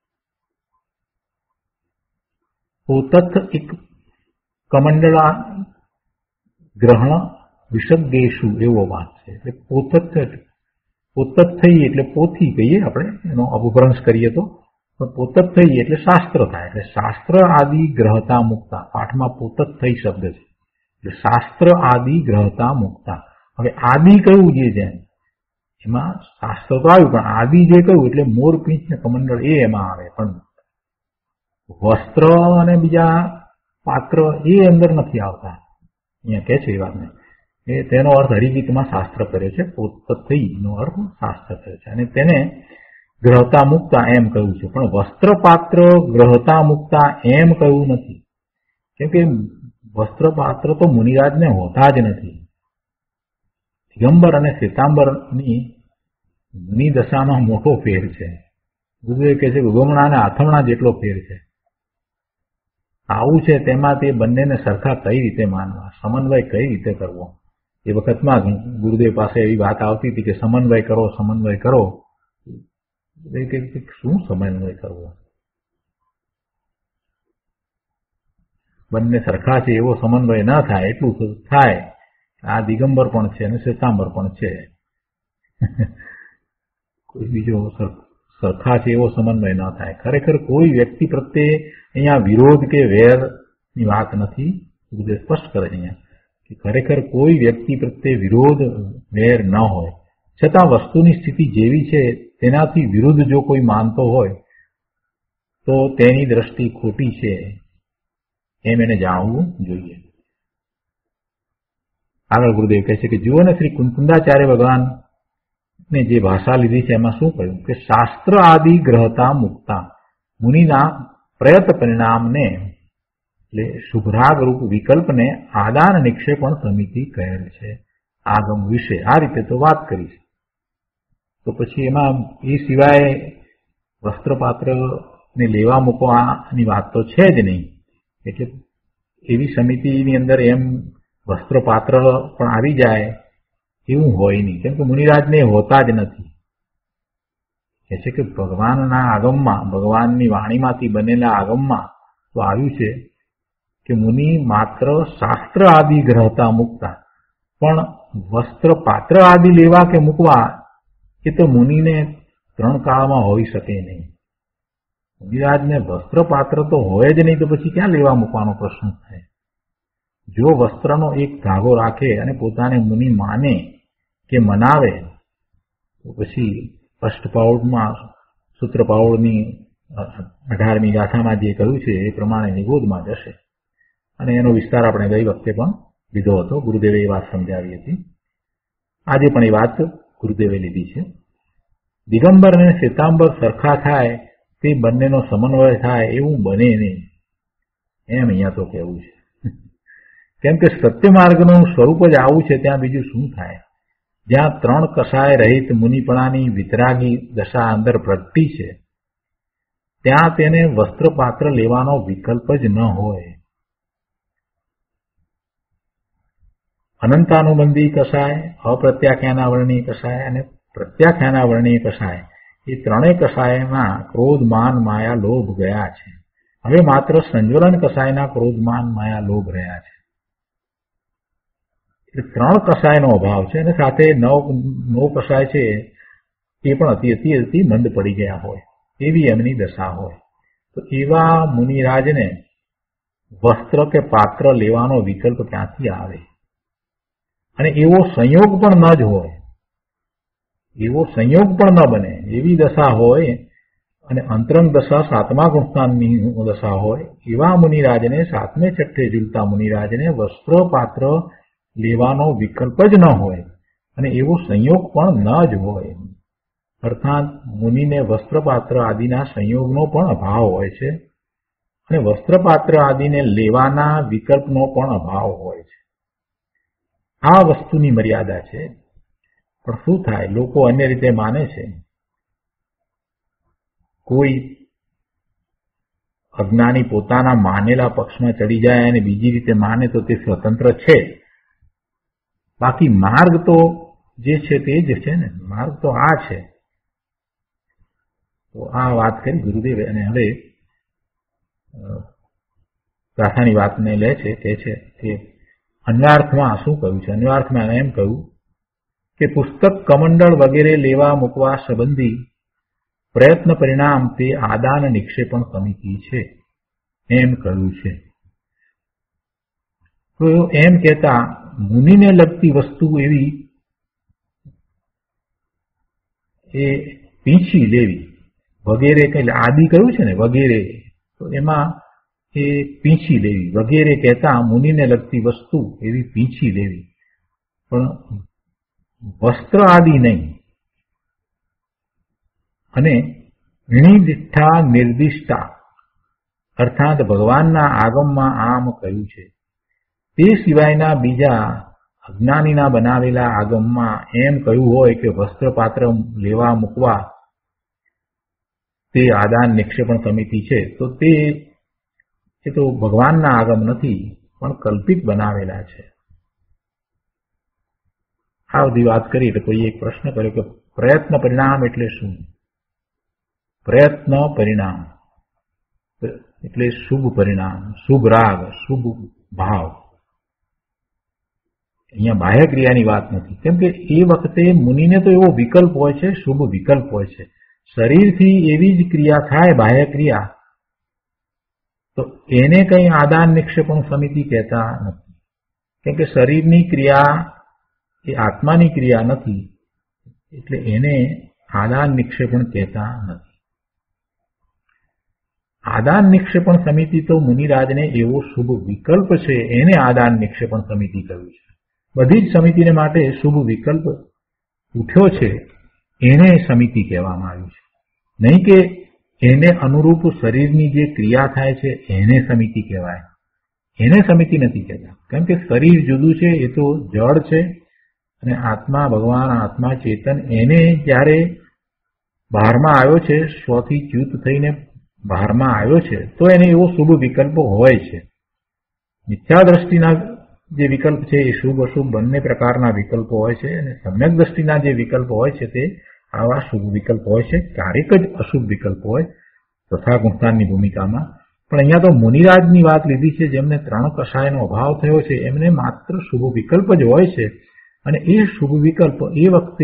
પોતથ એક કમંડળા ગ્રહણ વિષદ્દેશુ એવો વાત છે. એટલે પોતથ થઈ એટલે પોથી કહીએ આપણે, એનો અપભ્રંશ કરીએ તો પોતથ થઈ એટલે શાસ્ત્ર થાય. એટલે શાસ્ત્ર આદિ ગ્રહતા મુક્તા, પાઠમાં પોતથ થઈ શબ્દ છે. એટલે શાસ્ત્ર આદિ ગ્રહતા મુક્તા. હવે આદિ કયું જે છે એમાં શાસ્ત્ર તો આવ્યું, પણ આદિ જે કહ્યું એટલે મોરપીંછ ને કમંડળ એ એમાં આવે, પણ વસ્ત્ર અને બીજા પાત્ર એ અંદર નથી આવતા. અહીંયા કે છે એ વાતને, એ તેનો અર્થ હરિગીતમાં શાસ્ત્ર કર્યો છે. પોતથ થઈ નો અર્થ શાસ્ત્ર કર્યો છે, અને તેને ગ્રહતા મુક્તા એમ કહ્યું છે, પણ વસ્ત્રપાત્ર ગ્રહતા મુક્તા એમ કહ્યું નથી. કેમ કે વસ્ત્રપાત્ર તો મુનિરાજને હોતા જ નથી. દિગંબર અને શ્વેતાંબરની મુનિ દશામાં મોટો ફેર છે. ગુરુદેવ કહે છે કે ઉગમણા અને આથમણા જેટલો ફેર છે. આવું છે તેમાં તે બંનેને સરખા કઈ રીતે માનવા, સમન્વય કઈ રીતે કરવો. એ વખતમાં ગુરુદેવ પાસે એવી વાત આવતી હતી કે સમન્વય કરો, સમન્વય કરો. શું સમન્વય કરવો? બંને સરખા છે એવો સમન્વય ન થાય, એટલું થાય. આ દિગંબર પણ છે અને શ્વેતાંબર પણ છે. કોઈ બીજો સરખા છે એવો સમન્વય ન થાય. ખરેખર કોઈ વ્યક્તિ પ્રત્યે અહીંયા વિરોધ કે વેરની વાત નથી. ગુરુદેવ સ્પષ્ટ કરે અહીંયા કે ખરેખર કોઈ વ્યક્તિ પ્રત્યે વિરોધ વેર ન હોય, છતાં વસ્તુની સ્થિતિ જેવી છે તેનાથી વિરુદ્ધ જો કોઈ માનતો હોય તો તેની દ્રષ્ટિ ખોટી છે એમ એને જાણવું જોઈએ. આગળ ગુરુદેવ કહે છે કે જુઓ ને શ્રી કુંદાચાર્ય ભગવાન ને જે ભાષા લીધી છે એમાં શું કહ્યું કે શાસ્ત્ર આદિ ગ્રહતા મુક્તા મુનિના પ્રયત પરિણામને એટલે શુભરાગ રૂપ વિકલ્પને આદાન નિક્ષેપણ સમિતિ કહેલ છે. આગમ વિશે આ રીતે તો વાત કરી છે. તો પછી એમાં એ સિવાય વસ્ત્રપાત્રને લેવા મૂકવાની વાત તો છે જ નહીં. એટલે એવી સમિતિની અંદર એમ વસ્ત્રપાત્ર પણ આવી જાય એવું હોય નહીં, કેમ કે મુનિરાજને હોતા જ નથી. કહે છે કે ભગવાનના આગમમાં, ભગવાનની વાણીમાંથી બનેલા આગમમાં તો આવ્યું છે કે મુનિ માત્ર શાસ્ત્ર આદિ ગ્રહતા મુકતા, પણ વસ્ત્રપાત્ર આદિ લેવા કે મૂકવા એ તો મુનિને 3 કાળમાં હોઈ શકે નહીં. મુનિરાજને વસ્ત્રપાત્ર તો હોય જ નહીં, તો પછી ક્યાં લેવા મૂકવાનો પ્રશ્ન થાય? જો વસ્ત્રનો એક ધાગો રાખે અને પોતાને મુનિ માને કે મનાવે તો પછી અષ્ટપાઉડમાં સૂત્રપાઉડની 18મી ગાથામાં જે કહ્યું છે એ પ્રમાણે નિગોદમાં જશે. અને એનો વિસ્તાર આપણે ગઈ વખતે પણ લીધો હતો. ગુરુદેવે એ વાત સમજાવી હતી. આજે પણ એ વાત ગુરુદેવે લીધી છે. દિગંબર અને શ્વેતાંબર સરખા થાય તે બંનેનો સમન્વય થાય એવું બને નહીં એમ અહીંયા તો કહેવું છે. કેમ કે સત્ય માર્ગનું સ્વરૂપ જ આવું છે, ત્યાં બીજું શું થાય? જ્યાં 3 કસાય રહિત મુનિપણાની વિતરાગી દશા અંદર પ્રગટી છે ત્યાં તેને વસ્ત્રપાત્ર લેવાનો વિકલ્પ જ ન હોય. અનંતાનુબંધી કસાય, અપ્રત્યાખ્યાનાવરણીય કસાય અને પ્રત્યાખ્યાનાવરણીય કસાય એ 3 કસાયમાં ક્રોધ, માન, માયા, લોભ ગયા છે. હવે માત્ર સંજ્વલન કસાયના ક્રોધ, માન, માયા, લોભ રહ્યા છે. એટલે 3 કસાયનો અભાવ છે અને સાથે 9 કસાય છે એ પણ અતિ મંદ પડી ગયા હોય એવી એમની દશા હોય. તો એવા મુનિરાજને વસ્ત્ર કે પાત્ર લેવાનો વિકલ્પ ક્યાંથી આવે? અને એવો સંયોગ પણ ન જ હોય, એવો સંયોગ પણ ન બને. એવી દશા હોય અને અંતરંગ દશા 7મા ગુણસ્થાનની દશા હોય એવા મુનિરાજને, 7મે છઠ્ઠે ઝૂલતા મુનિરાજને વસ્ત્ર પાત્ર લેવાનો વિકલ્પ જ ન હોય અને એવો સંયોગ પણ ન જ હોય. અર્થાત મુનિને વસ્ત્રપાત્ર આદિના સંયોગનો પણ અભાવ હોય છે અને વસ્ત્રપાત્ર આદિને લેવાના વિકલ્પનો પણ અભાવ હોય છે. આ વસ્તુની મર્યાદા છે. પણ શું થાય? લોકો અન્ય રીતે માને છે. કોઈ અજ્ઞાની પોતાના માનેલા પક્ષમાં ચડી જાય અને બીજી રીતે માને તો તે સ્વતંત્ર છે. બાકી માર્ગ તો જે છે તે જ છે ને, માર્ગ તો આ છે. તો આ વાત કરી ગુરુદેવે અને હવે ગાથાની વાતને લે છે, તે છે કે અન્વયાર્થમાં શું કહ્યું છે? અન્વયાર્થમાં એમ કહ્યું કે પુસ્તક, કમંડળ વગેરે લેવા મૂકવા સંબંધી પ્રયત્ન પરિણામ તે આદાન નિક્ષેપણ સમિતિ છે એમ કહ્યું છે. તો એમ કહેતા મુનિને લગતી વસ્તુ એવી એ પીંછી લેવી વગેરે, કઈ આદિ કહ્યું છે ને વગેરે, તો એમાં એ પીંછી લેવી વગેરે કહેતા મુનિને લગતી વસ્તુ એવી પીંછી લેવી, પણ વસ્ત્ર આદિ નહીં. અને નિર્દિષ્ઠા નિર્દિષ્ટા અર્થાત ભગવાનના આગમમાં આમ કહ્યું છે, તે સિવાયના બીજા અજ્ઞાનીના બનાવેલા આગમમાં એમ કહ્યું હોય કે વસ્ત્રપાત્ર લેવા મૂકવા તે આદાન નિક્ષેપણ સમિતિ છે, તો એ તો ભગવાનના આગમ નથી પણ કલ્પિત બનાવેલા છે. આ બધી વાત કરી એટલે કોઈ એક પ્રશ્ન કર્યો કે પ્રયત્ન પરિણામ એટલે શું? પ્રયત્ન પરિણામ એટલે શુભ પરિણામ, શુભ રાગ, શુભ ભાવ. અહીંયા બાહ્ય ક્રિયાની વાત નથી, કેમ કે એ વખતે મુનિને તો એવો વિકલ્પ હોય છે, શુભ વિકલ્પ હોય છે. શરીરથી એવી જ ક્રિયા થાય બાહ્ય ક્રિયા, તો એને કઈ આદાન નિક્ષેપણ સમિતિ કહેતા નથી, કેમ કે શરીરની ક્રિયા એ આત્માની ક્રિયા નથી, એટલે એને આદાન નિક્ષેપણ કહેતા નથી. આદાન નિક્ષેપણ સમિતિ તો મુનિરાજને એવો શુભ વિકલ્પ છે, એને આદાન નિક્ષેપણ સમિતિ કહ્યું છે. બધી જ સમિતિને માટે શુભ વિકલ્પ ઉઠ્યો છે, એને સમિતિ કહેવામાં આવ્યું છે, નહીં કે એને અનુરૂપ શરીરની જે ક્રિયા થાય છે એને સમિતિ કહેવાય. એને સમિતિ નથી કહેતા, કેમ કે શરીર જુદું છે, એ તો જળ છે, અને આત્મા ભગવાન, આત્મા ચેતન, એને જ્યારે બહારમાં આવ્યો છે, સ્વથી ચ્યુત થઈને બહારમાં આવ્યો છે, તો એને એવો શુભ વિકલ્પ હોય છે. મિથ્યા દ્રષ્ટિના જે વિકલ્પ છે એ શુભ અશુભ બંને પ્રકારના વિકલ્પો હોય છે, અને સમ્યક દ્રષ્ટિના જે વિકલ્પો હોય છે તે આવા શુભ વિકલ્પ હોય છે, ક્યારેક જ અશુભ વિકલ્પ હોય તથા ગુણસ્થાનની ભૂમિકામાં. પણ અહીંયા તો મુનિરાજની વાત લીધી છે, જેમને 3 કષાયનો અભાવ થયો છે, એમને માત્ર શુભ વિકલ્પ જ હોય છે, અને એ શુભ વિકલ્પ એ વખતે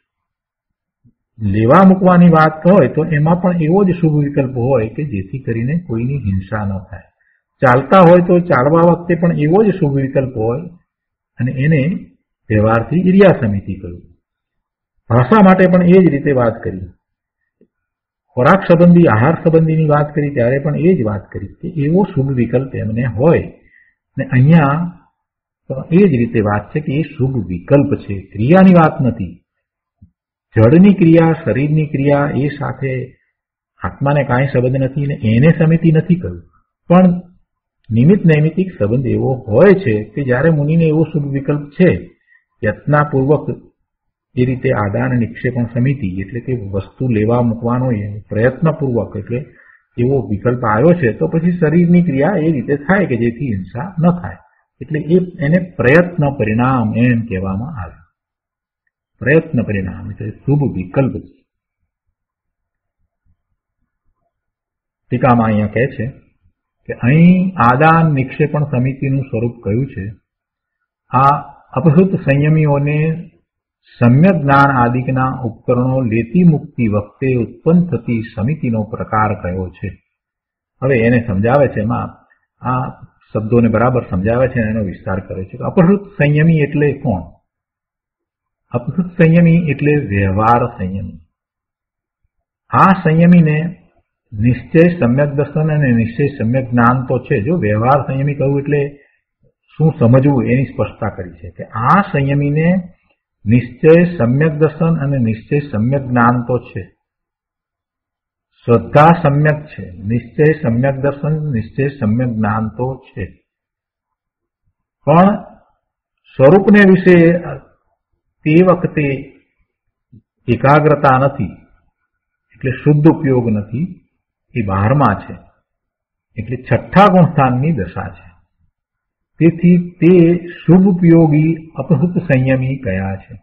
લેવા મૂકવાની વાત હોય તો એમાં પણ એવો જ શુભ વિકલ્પ હોય કે જેથી કરીને કોઈની હિંસા ન થાય. ચાલતા હોય તો ચાલવા વખતે પણ એવો જ શુભ વિકલ્પ હોય, અને એને વ્યવહારથી ઇરિયા સમિતિ કહ્યું. ભાષા માટે પણ એ જ રીતે વાત કરી. ખોરાક સંબંધી, આહાર સંબંધીની વાત કરી ત્યારે પણ એ જ વાત કરી કે એવો શુભ વિકલ્પ એમને હોય, અને અહીંયા એ જ રીતે વાત છે કે એ શુભ વિકલ્પ છે, ક્રિયાની વાત નથી. જળની ક્રિયા, શરીરની ક્રિયા એ સાથે આત્માને કાંઈ સંબંધ નથી, અને એને સમિતિ નથી કહ્યું. પણ નિમિત્ત નૈમિતિક સંબંધ એવો હોય છે કે જ્યારે મુનિને એવો શુભ વિકલ્પ છે, યત્નાપૂર્વક એ રીતે આદાન નિક્ષેપણ સમિતિ એટલે કે વસ્તુ લેવા મૂકવાનો પ્રયત્નપૂર્વક એટલે એવો વિકલ્પ આવ્યો છે, તો પછી શરીરની ક્રિયા એ રીતે થાય કે જેથી હિંસા ન થાય, એટલે એને પ્રયત્ન પરિણામ એમ કહેવામાં આવે. પ્રયત્ન પરિણામ એટલે શુભ વિકલ્પ છે. ટીકામાં અહીંયા કહે છે કે અહીં આદાન નિક્ષેપણ સમિતિનું સ્વરૂપ કયું છે? આ અપહૃત સંયમીઓને સમ્યક જ્ઞાન આદિકના ઉપકરણો લેતી મુક્તિ વખતે ઉત્પન્ન થતી સમિતિનો પ્રકાર કયો છે? હવે એને સમજાવે છે, એમાં આ શબ્દોને બરાબર સમજાવે છે અને એનો વિસ્તાર કરે છે. અપહૃત સંયમી એટલે કોણ? અપહૃત સંયમી એટલે વ્યવહાર સંયમી. આ સંયમીને નિશ્ચય સમ્યક દર્શન અને નિશ્ચય સમ્યક જ્ઞાન તો છે. જો વ્યવહાર સંયમી કહ્યું એટલે શું સમજવું એની સ્પષ્ટતા કરી છે કે આ સંયમીને નિશ્ચય સમ્યક દર્શન અને નિશ્ચય સમ્યક જ્ઞાન તો છે. શ્રદ્ધા સમ્યક છે, નિશ્ચય સમ્યક દર્શન, નિશ્ચય સમ્યક જ્ઞાન તો છે, પણ સ્વરૂપને વિશે તે વખતે એકાગ્રતા નથી, એટલે શુદ્ધ ઉપયોગ નથી, એ બહારમાં છે, એટલે છઠ્ઠા ગુણસ્થાનની દશા છે. તેથી તે શુભ ઉપયોગી અપહૃત સંયમી કયા છે.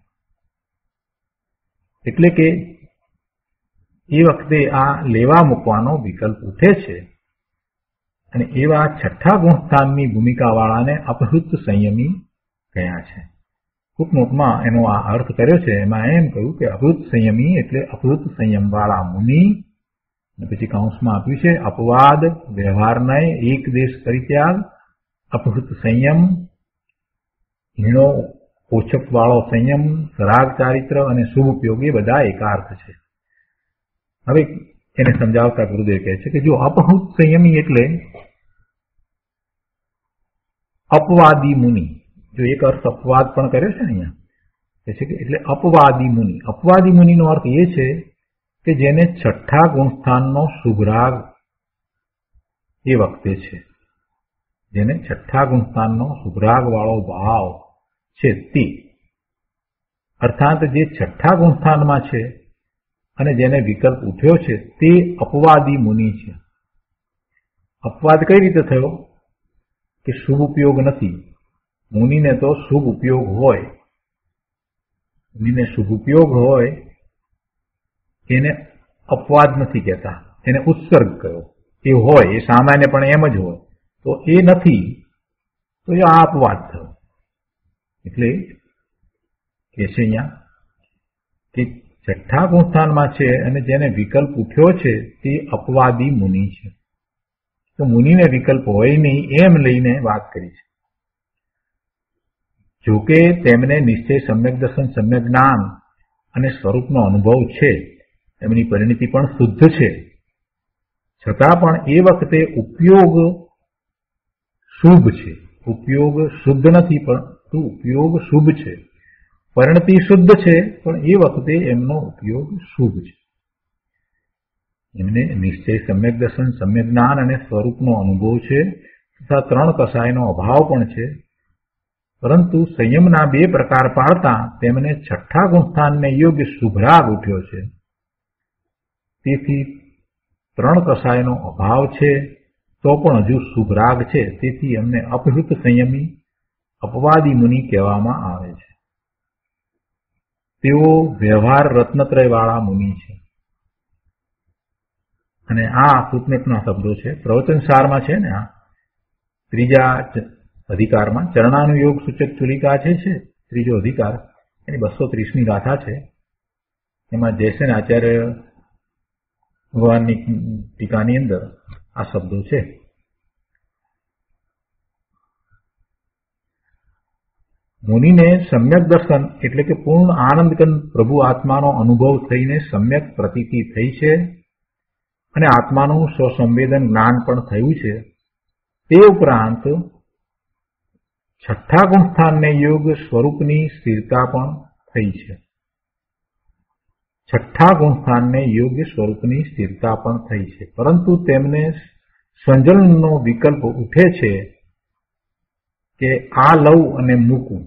એટલે કે એ વખતે આ લેવા મૂકવાનો વિકલ્પ ઉઠે છે, અને એવા છઠ્ઠા ગુણસ્થાનની ભૂમિકાવાળાને અપહૃત સંયમી કયા છે. ફૂટનોટમાં એનો આ અર્થ કર્યો છે. એમાં એમ કહ્યું કે અપહૃત સંયમી એટલે અપહૃત સંયમવાળા મુનિ, અને પછી કૌંસમાં આપ્યું છે અપવાદ, વ્યવહારનય, એક દેશ પરિત્યાગ, અપહૃત સંયમ, હીણો ઓછપ વાળો સંયમ, સરાગ ચારિત્ર અને શુભ ઉપયોગ, એ બધા એકાર્થ છે. હવે એને સમજાવતા ગુરુદેવ કહે છે કે જો અપહૃત સંયમી એટલે અપવાદી મુનિ, જો એક અર્થ અપવાદ પણ કર્યો છે ને અહીંયા, કે છે કે એટલે અપવાદી મુનિ. અપવાદી મુનિનો અર્થ એ છે કે જેને છઠ્ઠા ગુણસ્થાનનો શુભરાગ એ વખતે છે, જેને છઠ્ઠા ગુણસ્થાનનો શુભરાગ વાળો ભાવ છે તે, અર્થાત જે છઠ્ઠા ગુણસ્થાનમાં છે અને જેને વિકલ્પ ઉઠ્યો છે તે અપવાદી મુનિ છે. અપવાદ કઈ રીતે થયો કે શુભ ઉપયોગ નથી. મુનિને તો શુભ ઉપયોગ હોય, મુનિને શુભ ઉપયોગ હોય એને અપવાદ નથી કહેતા, એને ઉત્સર્ગ કયો. એ હોય, એ સામાન્ય પણ એમ જ હોય, તો એ નથી, તો એ આ અપવાદ થયો. એટલે કે છે અહીંયા કે છઠ્ઠા ગુણસ્થાનમાં છે અને જેને વિકલ્પ ઉઠ્યો છે તે અપવાદી મુનિ છે. તો મુનિને વિકલ્પ હોય નહીં એમ લઈને વાત કરી છે. જોકે તેમને નિશ્ચય, સમ્યક દર્શન, સમ્યક જ્ઞાન અને સ્વરૂપનો અનુભવ છે, તેમની પરિણતિ પણ શુદ્ધ છે, છતાં પણ એ વખતે ઉપયોગ શુભ છે. ઉપયોગ શુદ્ધ નથી, પરંતુ ઉપયોગ શુભ છે. પરિણતિ શુદ્ધ છે, પણ એ વખતે એમનો ઉપયોગ શુભ છે. એમને નિશ્ચય, સમ્યક દર્શન, સમ્યક જ્ઞાન અને સ્વરૂપનો અનુભવ છે, તથા 3 કસાયનો અભાવ પણ છે, પરંતુ સંયમના 2 પ્રકાર પાળતા તેમને છઠ્ઠા ગુણસ્થાનને યોગ્ય શુભરાગ ઉઠ્યો છે. તેથી 3 કસાયનો અભાવ છે તો પણ હજુ શુભરાગ છે. તેથી એમને અપહૃત સંયમી, અપવાદી મુનિ કહેવામાં આવે છે. તેઓ વ્યવહાર રત્નત્રય વાળા મુનિ છે. અને આ ફૂટનોટના શબ્દો છે, પ્રવચન સારમાં છે ને, આ 3જા અધિકારમાં ચરણાનુયોગ સૂચક ચુલિકા છે, 3જો અધિકાર, એની 230મી ગાથા છે. એમાં જયસેન આચાર્ય ભગવાનની ટીકાની અંદર આ શબ્દો છે. મુનિને સમ્યક દર્શન એટલે કે પૂર્ણ આનંદકન પ્રભુ આત્માનો અનુભવ થઈને સમ્યક પ્રતીતિ થઈ છે અને આત્માનું સ્વસંવેદન જ્ઞાન પણ થયું છે. તે ઉપરાંત છઠ્ઠા ગુણસ્થાનને યોગ સ્વરૂપની સ્થિરતા પણ થઈ છે. છઠ્ઠા ગુણસ્થાનને યોગ્ય સ્વરૂપની સ્થિરતા પણ થઈ છે, પરંતુ તેમને સંજલનનો વિકલ્પ ઉઠે છે કે આ લઉં અને મૂકું.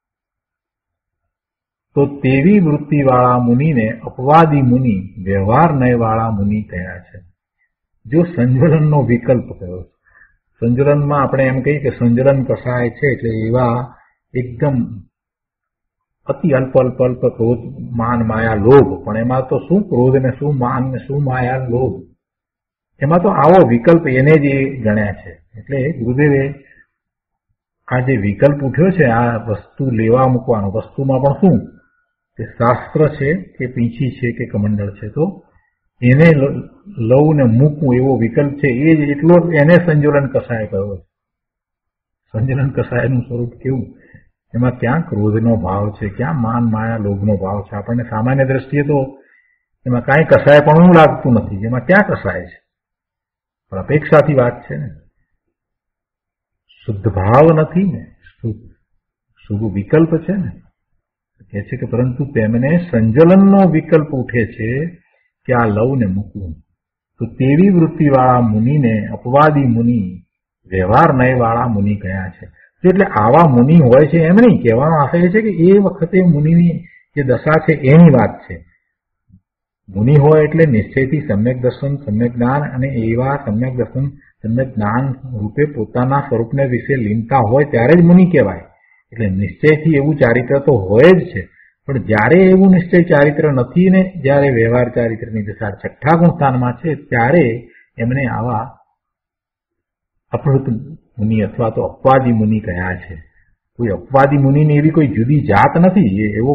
તો તેવી વૃત્તિવાળા મુનિને અપવાદી મુનિ, વ્યવહાર નયવાળા મુનિ કહ્યા છે. જો સંજલનનો વિકલ્પ કયો, સંજલનમાં આપણે એમ કહીએ કે સંજલન કસાય છે એટલે એવા એકદમ અતિ અલ્પ અલ્પ અલ્પ ક્રોધ, માન, માયા, લોભ, પણ એમાં તો શું ક્રોધ ને શું માન ને શું માયા, લોભ, એમાં તો આવો વિકલ્પ એને જ એ ગણ્યા છે. એટલે ગુરુદેવે આ જે વિકલ્પ ઉઠ્યો છે, આ વસ્તુ લેવા મૂકવાનો, વસ્તુમાં પણ શું કે શાસ્ત્ર છે કે પીંછી છે કે કમંડળ છે, તો એને લઉં ને મૂકવું એવો વિકલ્પ છે, એ જ એટલો એને સંજોલન કસાય કહ્યો છે. સંજોલન કસાયનું સ્વરૂપ કેવું, એમાં ક્યાં ક્રોધનો ભાવ છે, ક્યાં માન, માયા, લોભનો ભાવ છે. આપણને સામાન્ય દ્રષ્ટિએ તો એમાં કાંઈ કસાય પણ લાગતું નથી, એમાં ક્યાં કસાય છે, પણ અપેક્ષાથી વાત છે ને, શુદ્ધ ભાવ નથી ને, શુભ વિકલ્પ છે ને. કહે છે કે પરંતુ તેમને સંજલનનો વિકલ્પ ઉઠે છે કે આ લવ ને મૂકવું. તો તેવી વૃત્તિવાળા મુનિને અપવાદી મુનિ, વ્યવહાર નયવાળા મુનિ કહ્યા છે. એટલે આવા મુનિ હોય છે એમ નહીં, કહેવાનો આશય છે કે એ વખતે મુનિની જે દશા છે એની વાત છે. મુનિ હોય એટલે નિશ્ચયથી સમ્યક દર્શન, સમ્યક જ્ઞાન અને એવા સમ્યક દર્શન, સમ્યક જ્ઞાન રૂપે પોતાના સ્વરૂપને વિશે લીનતા હોય ત્યારે જ મુનિ કહેવાય. એટલે નિશ્ચયથી એવું ચારિત્ર તો હોય જ છે, પણ જ્યારે એવું નિશ્ચય ચારિત્ર નથી ને જ્યારે વ્યવહાર ચારિત્રની દશા છઠ્ઠા ગુણસ્થાનમાં છે ત્યારે એમને આવા અપહૃત મુનિ અથવા તો અપવાદી મુનિ કહ્યા છે. કોઈ અપવાદી મુનિની એવી કોઈ જુદી જાત નથી, એવો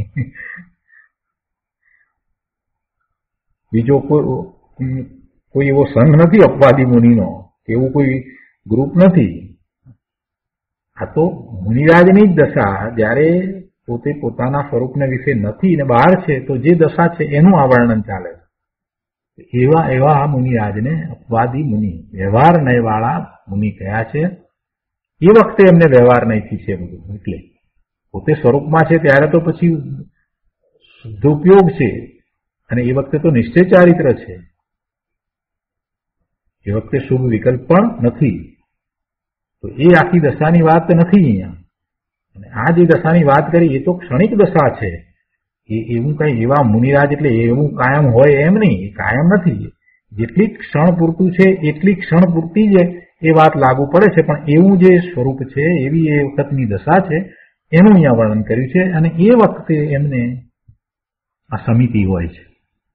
બીજો કોઈ એવો સંઘ નથી અપવાદી મુનિનો, એવું કોઈ ગ્રુપ નથી. આ તો મુનિરાજની જ દશા, જ્યારે પોતે પોતાના સ્વરૂપને વિશે નથી ને બહાર છે, તો જે દશા છે એનું આ વર્ણન ચાલે છે. એવા મુનિરાજને અપવાદી મુનિ, વ્યવહાર નયવાળા મુનિ કહ્યા છે. એ વખતે એમને વ્યવહાર નયથી છે બધું, એટલે પોતે સ્વરૂપમાં છે ત્યારે તો પછી શુદ્ધ ઉપયોગ છે, અને એ વખતે તો નિશ્ચય ચારિત્ર છે, એ વખતે શુભ વિકલ્પ પણ નથી. તો એ આખી દશાની વાત નથી અહીંયા. અને આ જે દશાની વાત કરી એ તો ક્ષણિક દશા છે. એવું કઈ એવા મુનિરાજ એટલે એવું કાયમ હોય એમ નહીં, એ કાયમ નથી. જેટલી ક્ષણ પૂરતું છે એટલી ક્ષણ પૂરતી જ એ વાત લાગુ પડે છે, પણ એવું જે સ્વરૂપ છે, એવી એ વખતની દશા છે, એનું અહીંયા વર્ણન કર્યું છે. અને એ વખતે એમને આ સમિતિ હોય છે.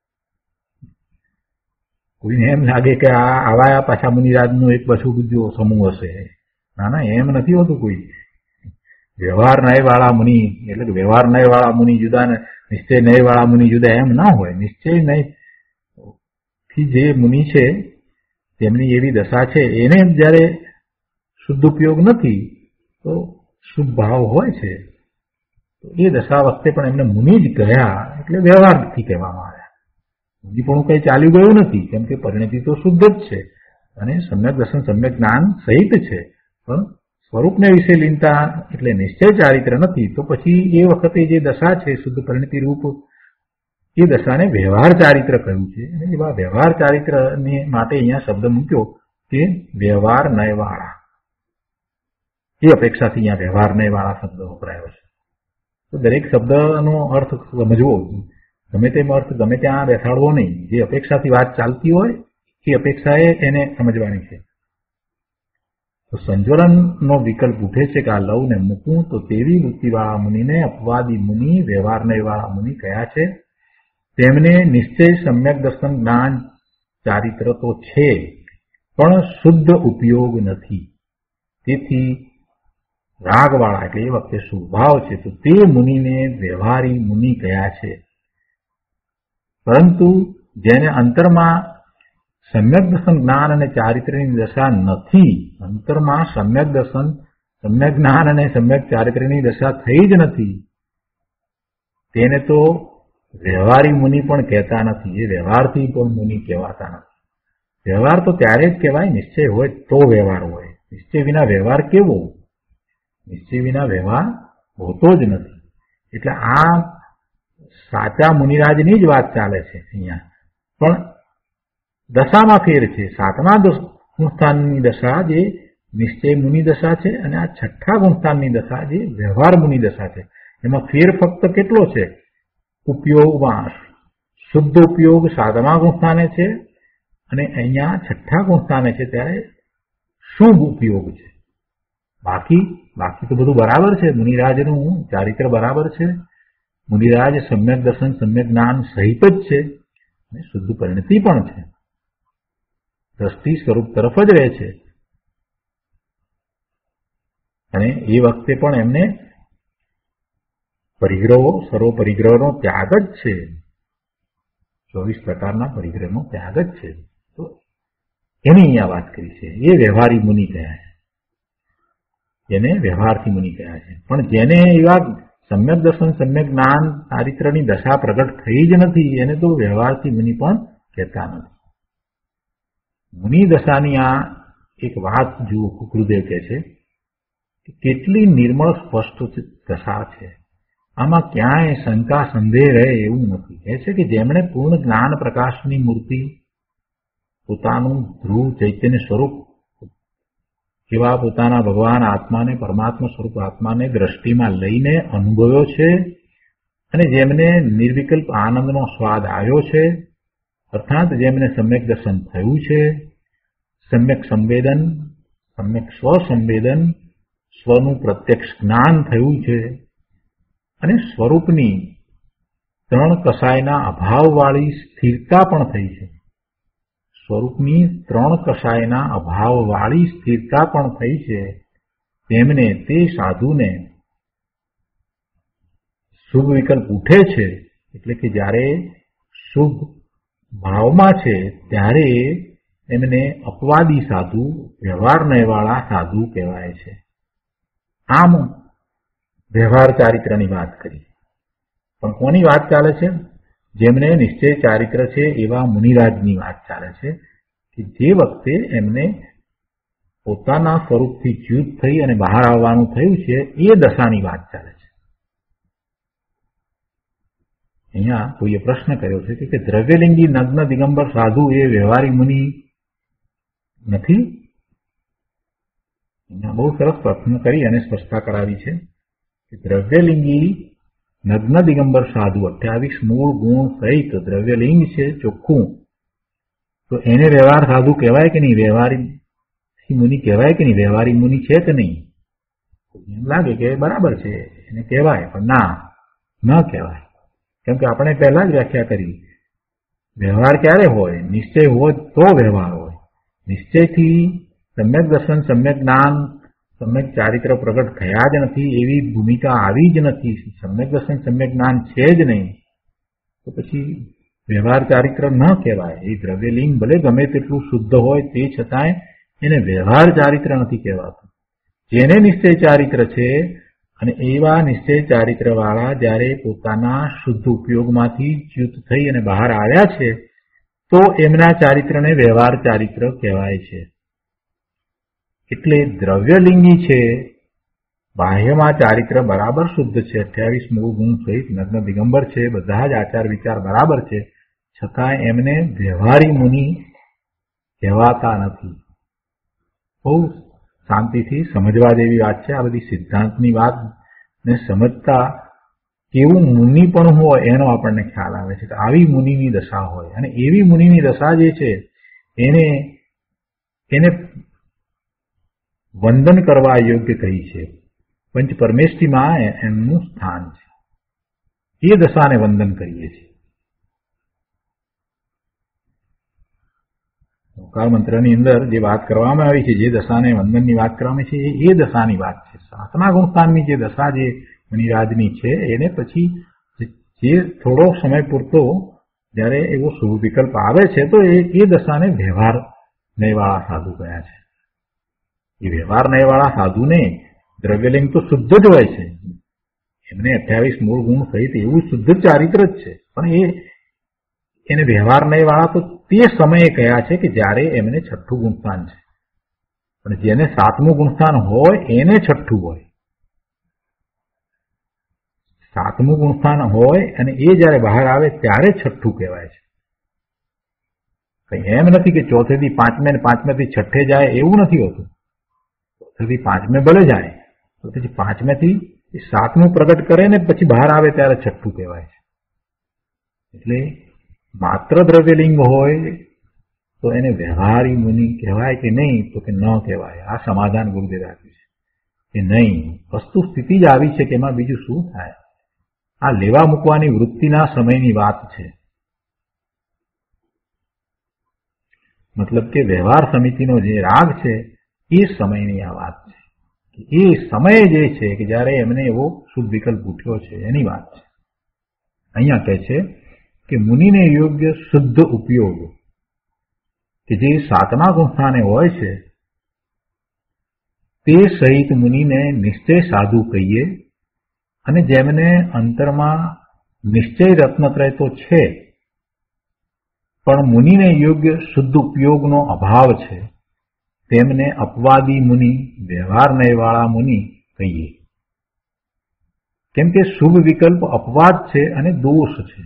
કોઈને એમ લાગે કે આ આવા પાછા મુનિરાજનો એક પાછું બીજો સમૂહ હશે. ના ના, એમ નથી હોતું. કોઈ વ્યવહાર નય વાળા મુનિ એટલે કે વ્યવહાર નય વાળા મુનિ જુદા ને નિશ્ચય નય વાળા મુનિ જુદા, એમ ના હોય. નિશ્ચય નય થી જે મુનિ છે તેમની એવી દશા છે, એને જયારે શુદ્ધ ઉપયોગ નથી તો શુભ ભાવ હોય છે. તો એ દશા વખતે પણ એમને મુનિ જ ગયા, એટલે વ્યવહારથી કહેવામાં આવ્યા. મુનિ પણ કઈ ચાલ્યું ગયું નથી, કેમ કે પરિણતિ તો શુદ્ધ જ છે અને સમ્યક દર્શન સમ્યક જ્ઞાન સહિત છે. પણ સ્વરૂપને વિશે લીનતા એટલે નિશ્ચય ચારિત્ર નથી. તો પછી એ વખતે જે દશા છે શુદ્ધ પરિણતિ રૂપ, એ દશાને વ્યવહાર ચારિત્ર કહ્યું છે. અને એવા વ્યવહાર ચારિત્ર માટે અહીંયા શબ્દ મૂક્યો કે વ્યવહાર નયવાળા. એ અપેક્ષાથી અહીંયા વ્યવહાર નયવાળા શબ્દ વપરાયો છે. તો દરેક શબ્દનો અર્થ સમજવો, ગમે તેમ અર્થ ગમે ત્યાં બેસાડવો નહીં. જે અપેક્ષાથી વાત ચાલતી હોય એ અપેક્ષાએ એને સમજવાની છે. તો સંજ્વલનનો વિકલ્પ ઉઠે છે કે આ લવને મૂકવું, તો તેવી વૃત્તિવાળા મુનિને અપવાદી મુનિ, વ્યવહાર નયવાળા મુનિ કયા છે. તેમને નિશ્ચય સમ્યક દર્શન જ્ઞાન ચારિત્ર તો છે, પણ શુદ્ધ ઉપયોગ નથી. તેથી રાગવાળા એટલે એ વખતે સ્વભાવ છે, તો તે મુનિને વ્યવહારી મુનિ કયા છે. પરંતુ જેને અંતરમાં સમ્યક દર્શન જ્ઞાન અને ચારિત્ર્યની દશા નથી, અંતરમાં સમ્યક દર્શન સમ્યક જ્ઞાન અને સમ્યક ચારિત્ર્યની દશા થઈ જ નથી, તેને તો વ્યવહારી મુનિ પણ કહેતા નથી. એ વ્યવહારથી પણ મુનિ કહેવાતા નથી. વ્યવહાર તો ત્યારે જ કહેવાય નિશ્ચય હોય તો વ્યવહાર હોય. નિશ્ચય વિના વ્યવહાર કેવો? નિશ્ચય વિના વ્યવહાર હોતો જ નથી. એટલે આ સાચા મુનિરાજની જ વાત ચાલે છે અહીંયા. પણ દશામાં ફેર છે. 7મા ગુણસ્થાનની દશા જે નિશ્ચય મુનિ દશા છે, અને આ 6ઠ્ઠા ગુણસ્થાનની દશા જે વ્યવહાર મુનિ દશા છે. એમાં ફેર ફક્ત કેટલો છે? ઉપયોગમાં શુદ્ધ ઉપયોગ 7મા ગુણસ્થાને છે, અને અહીંયા 6ઠ્ઠા ગુણસ્થાને છે ત્યારે શુભ ઉપયોગ છે. બાકી તો બધું બરાબર છે. મુનિરાજનું ચારિત્ર બરાબર છે. મુનિરાજ સમ્યક દર્શન સમ્યક જ્ઞાન સહિત જ છે, અને શુદ્ધ પરિણતિ પણ છે. દ્રષ્ટિ સ્વરૂપ તરફ જ રહે છે. અને એ વખતે પણ એમને પરિગ્રહો, સર્વ પરિગ્રહનો ત્યાગ જ છે. 24 પ્રકારના પરિગ્રહનો ત્યાગ જ છે. તો એની અહીંયા વાત કરી છે. એ વ્યવહારી મુનિ કયા છે, જેને વ્યવહારથી મુનિ કયા છે. પણ જેને એવા સમ્યક દર્શન સમ્યક જ્ઞાન ચારિત્રની દશા પ્રગટ થઈ જ નથી, એને તો વ્યવહારથી મુનિ પણ કહેતા નથી. મુનિ દશાની આ એક વાત જુઓ, ગુરુદેવ કહે છે કે કેટલી નિર્મળ સ્પષ્ટ દશા છે. આમાં ક્યાંય શંકા સંદેહ રહે એવું નથી. કહે છે કે જેમણે પૂર્ણ જ્ઞાન પ્રકાશની મૂર્તિ, પોતાનું ધ્રુવ ચૈતન્ય સ્વરૂપ એવા પોતાના ભગવાન આત્માને, પરમાત્મા સ્વરૂપ આત્માને દ્રષ્ટિમાં લઈને અનુભવ્યો છે, અને જેમને નિર્વિકલ્પ આનંદનો સ્વાદ આવ્યો છે, અર્થાત જેમને સમ્યક દર્શન થયું છે, સમ્યક સંવેદન, સમ્યક સ્વસંવેદન, સ્વનું પ્રત્યક્ષ જ્ઞાન થયું છે, અને સ્વરૂપની 3 કસાયના અભાવવાળી સ્થિરતા પણ થઈ છે. સ્વરૂપની 3 કસાયના અભાવવાળી સ્થિરતા પણ થઈ છે. તેમને, તે સાધુને શુભ વિકલ્પ ઉઠે છે, એટલે કે જ્યારે શુભ ભાવમાં છે ત્યારે એમને અપવાદી સાધુ, વ્યવહાર નયવાળા સાધુ કહેવાય છે. આમ વ્યવહાર ચારિત્રની વાત કરી. પણ કોની વાત ચાલે છે? જેમને નિશ્ચય ચારિત્ર છે એવા મુનિરાજની વાત ચાલે છે, કે જે વખતે એમને પોતાના સ્વરૂપથી ચ્યુત થઈ અને બહાર આવવાનું થયું છે, એ દશાની વાત ચાલે છે. અહીંયા કોઈએ પ્રશ્ન કર્યો છે કે દ્રવ્યલિંગી નગ્ન દિગંબર સાધુ એ વ્યવહારી મુનિ નથી? અહીંયા બહુ સરસ પ્રશ્ન કરી અને સ્પષ્ટતા કરાવી છે કે દ્રવ્યલિંગી નગ્ન દિગંબર સાધુ 28 મૂળ ગુણ સહિત દ્રવ્યલિંગ છે ચોખ્ખું, તો એને વ્યવહાર સાધુ કહેવાય કે નહીં? વ્યવહારી મુનિ કહેવાય કે નહીં? વ્યવહારી મુનિ છે કે નહીં? એમ લાગે કે બરાબર છે, એને કહેવાય, પણ ના, ન કહેવાય. કેમ કે આપણે પહેલા જ વ્યાખ્યા કરી, વ્યવહાર ક્યારે હોય? નિશ્ચય હોય તો વ્યવહાર હોય. નિશ્ચયથી સમ્યક દર્શન, સમ્યક જ્ઞાન, સમ્યક ચારિત્ર પ્રગટ થયા જ નથી, એવી ભૂમિકા આવી જ નથી, સમ્યક દર્શન સમ્યક જ્ઞાન છે જ નહીં, તો પછી વ્યવહાર ચારિત્ર ન કહેવાય. એ દ્રવ્યલિંગ ભલે ગમે તેટલું શુદ્ધ હોય તે છતાંય એને વ્યવહાર ચારિત્ર નથી કહેવાતું. જેને નિશ્ચય ચારિત્ર છે અને એવા નિશ્ચય ચારિત્ર વાળા જયારે પોતાના શુદ્ધ ઉપયોગમાંથી ચ્યુત થઈ અને બહાર આવ્યા છે તો એમના ચારિત્રને વ્યવહાર ચારિત્ર કહેવાય છે. એટલે દ્રવ્યલિંગી છે, બાહ્યમાં ચારિત્ર બરાબર શુદ્ધ છે, 28 મૂળ ગુણ સહિત નગ્ન દિગંબર છે, બધા જ આચાર વિચાર બરાબર છે, છતાં એમને વ્યવહારી મુનિ કહેવાતા નથી. બહુ શાંતિથી સમજવા જેવી વાત છે. આ બધી સિદ્ધાંતની વાત ને સમજતા કેવું મુનિ પણ હોય એનો આપણને ખ્યાલ આવે છે કે આવી મુનિની દશા હોય, અને એવી મુનિની દશા જે છે એને વંદન કરવા યોગ્ય કહી છે. પંચ પરમેષ્ઠીમાં એમનું સ્થાન છે, એ દશાને વંદન કરીએ છીએ. ઓમકાર મંત્રની અંદર જે વાત કરવામાં આવી છે, જે દશાને વંદનની વાત કરવામાં છે, એ દશાની વાત છે. સાતમા ગુણસ્થાનની જે દશા જે મણિરાજની છે એને પછી જે થોડો સમય પૂરતો જયારે એવો શુભ વિકલ્પ આવે છે તો એ દશાને વ્યવહાર નયવાળા સાધુ ગયા છે. એ વ્યવહાર નયવાળા સાધુને દ્રવ્યલિંગ તો શુદ્ધ જ હોય છે, એમને 28 મૂળ ગુણ સહિત એવું શુદ્ધ ચારિત્ર જ છે, પણ એને વ્યવહાર નયવાળા તો તે સમયે કયા છે કે જ્યારે એમને છઠ્ઠું ગુણસ્થાન છે, પણ જેને સાતમું ગુણસ્થાન હોય એને છઠ્ઠું હોય. સાતમું ગુણસ્થાન હોય અને એ જયારે બહાર આવે ત્યારે છઠ્ઠું કહેવાય છે. કઈ એમ નથી કે ચોથેથી પાંચમે ને પાંચમેથી છઠ્ઠે જાય, એવું નથી હોતું. ચોથેથી પાંચમે ભલે જાય તો પછી પાંચમેથી સાતમું પ્રગટ કરે ને પછી બહાર આવે ત્યારે છઠ્ઠું કહેવાય છે. એટલે માત્ર દ્રવ્યલિંગ હોય તો એને વ્યવહારી મુનિ કહેવાય કે નહીં? તો કે ન કહેવાય. આ સમાધાન ગુરુદેવ આપ્યું છે કે નહીં, વસ્તુ સ્થિતિ જ આવી છે કે એમાં બીજું શું થાય. આ લેવા મૂકવાની વૃત્તિના સમયની વાત છે. મતલબ કે વ્યવહાર સમિતિનો જે રાગ છે એ સમયની આ વાત છે. એ સમય જે છે કે જયારે એમને એવો શુભ વિકલ્પ ઉઠ્યો છે એની વાત છે. અહીંયા કહે છે કે મુનિને યોગ્ય શુદ્ધ ઉપયોગ કે જે સાતમા ગુણસ્થાને હોય છે તે સહિત મુનિને નિશ્ચય સાધુ કહીએ, અને જેમને અંતરમાં નિશ્ચય રત્નત્રય તો છે પણ મુનિને યોગ્ય શુદ્ધ ઉપયોગનો અભાવ છે તેમને અપવાદી મુનિ, વ્યવહાર નયવાળા મુનિ કહીએ. કેમ કે શુભ વિકલ્પ અપવાદ છે અને દોષ છે.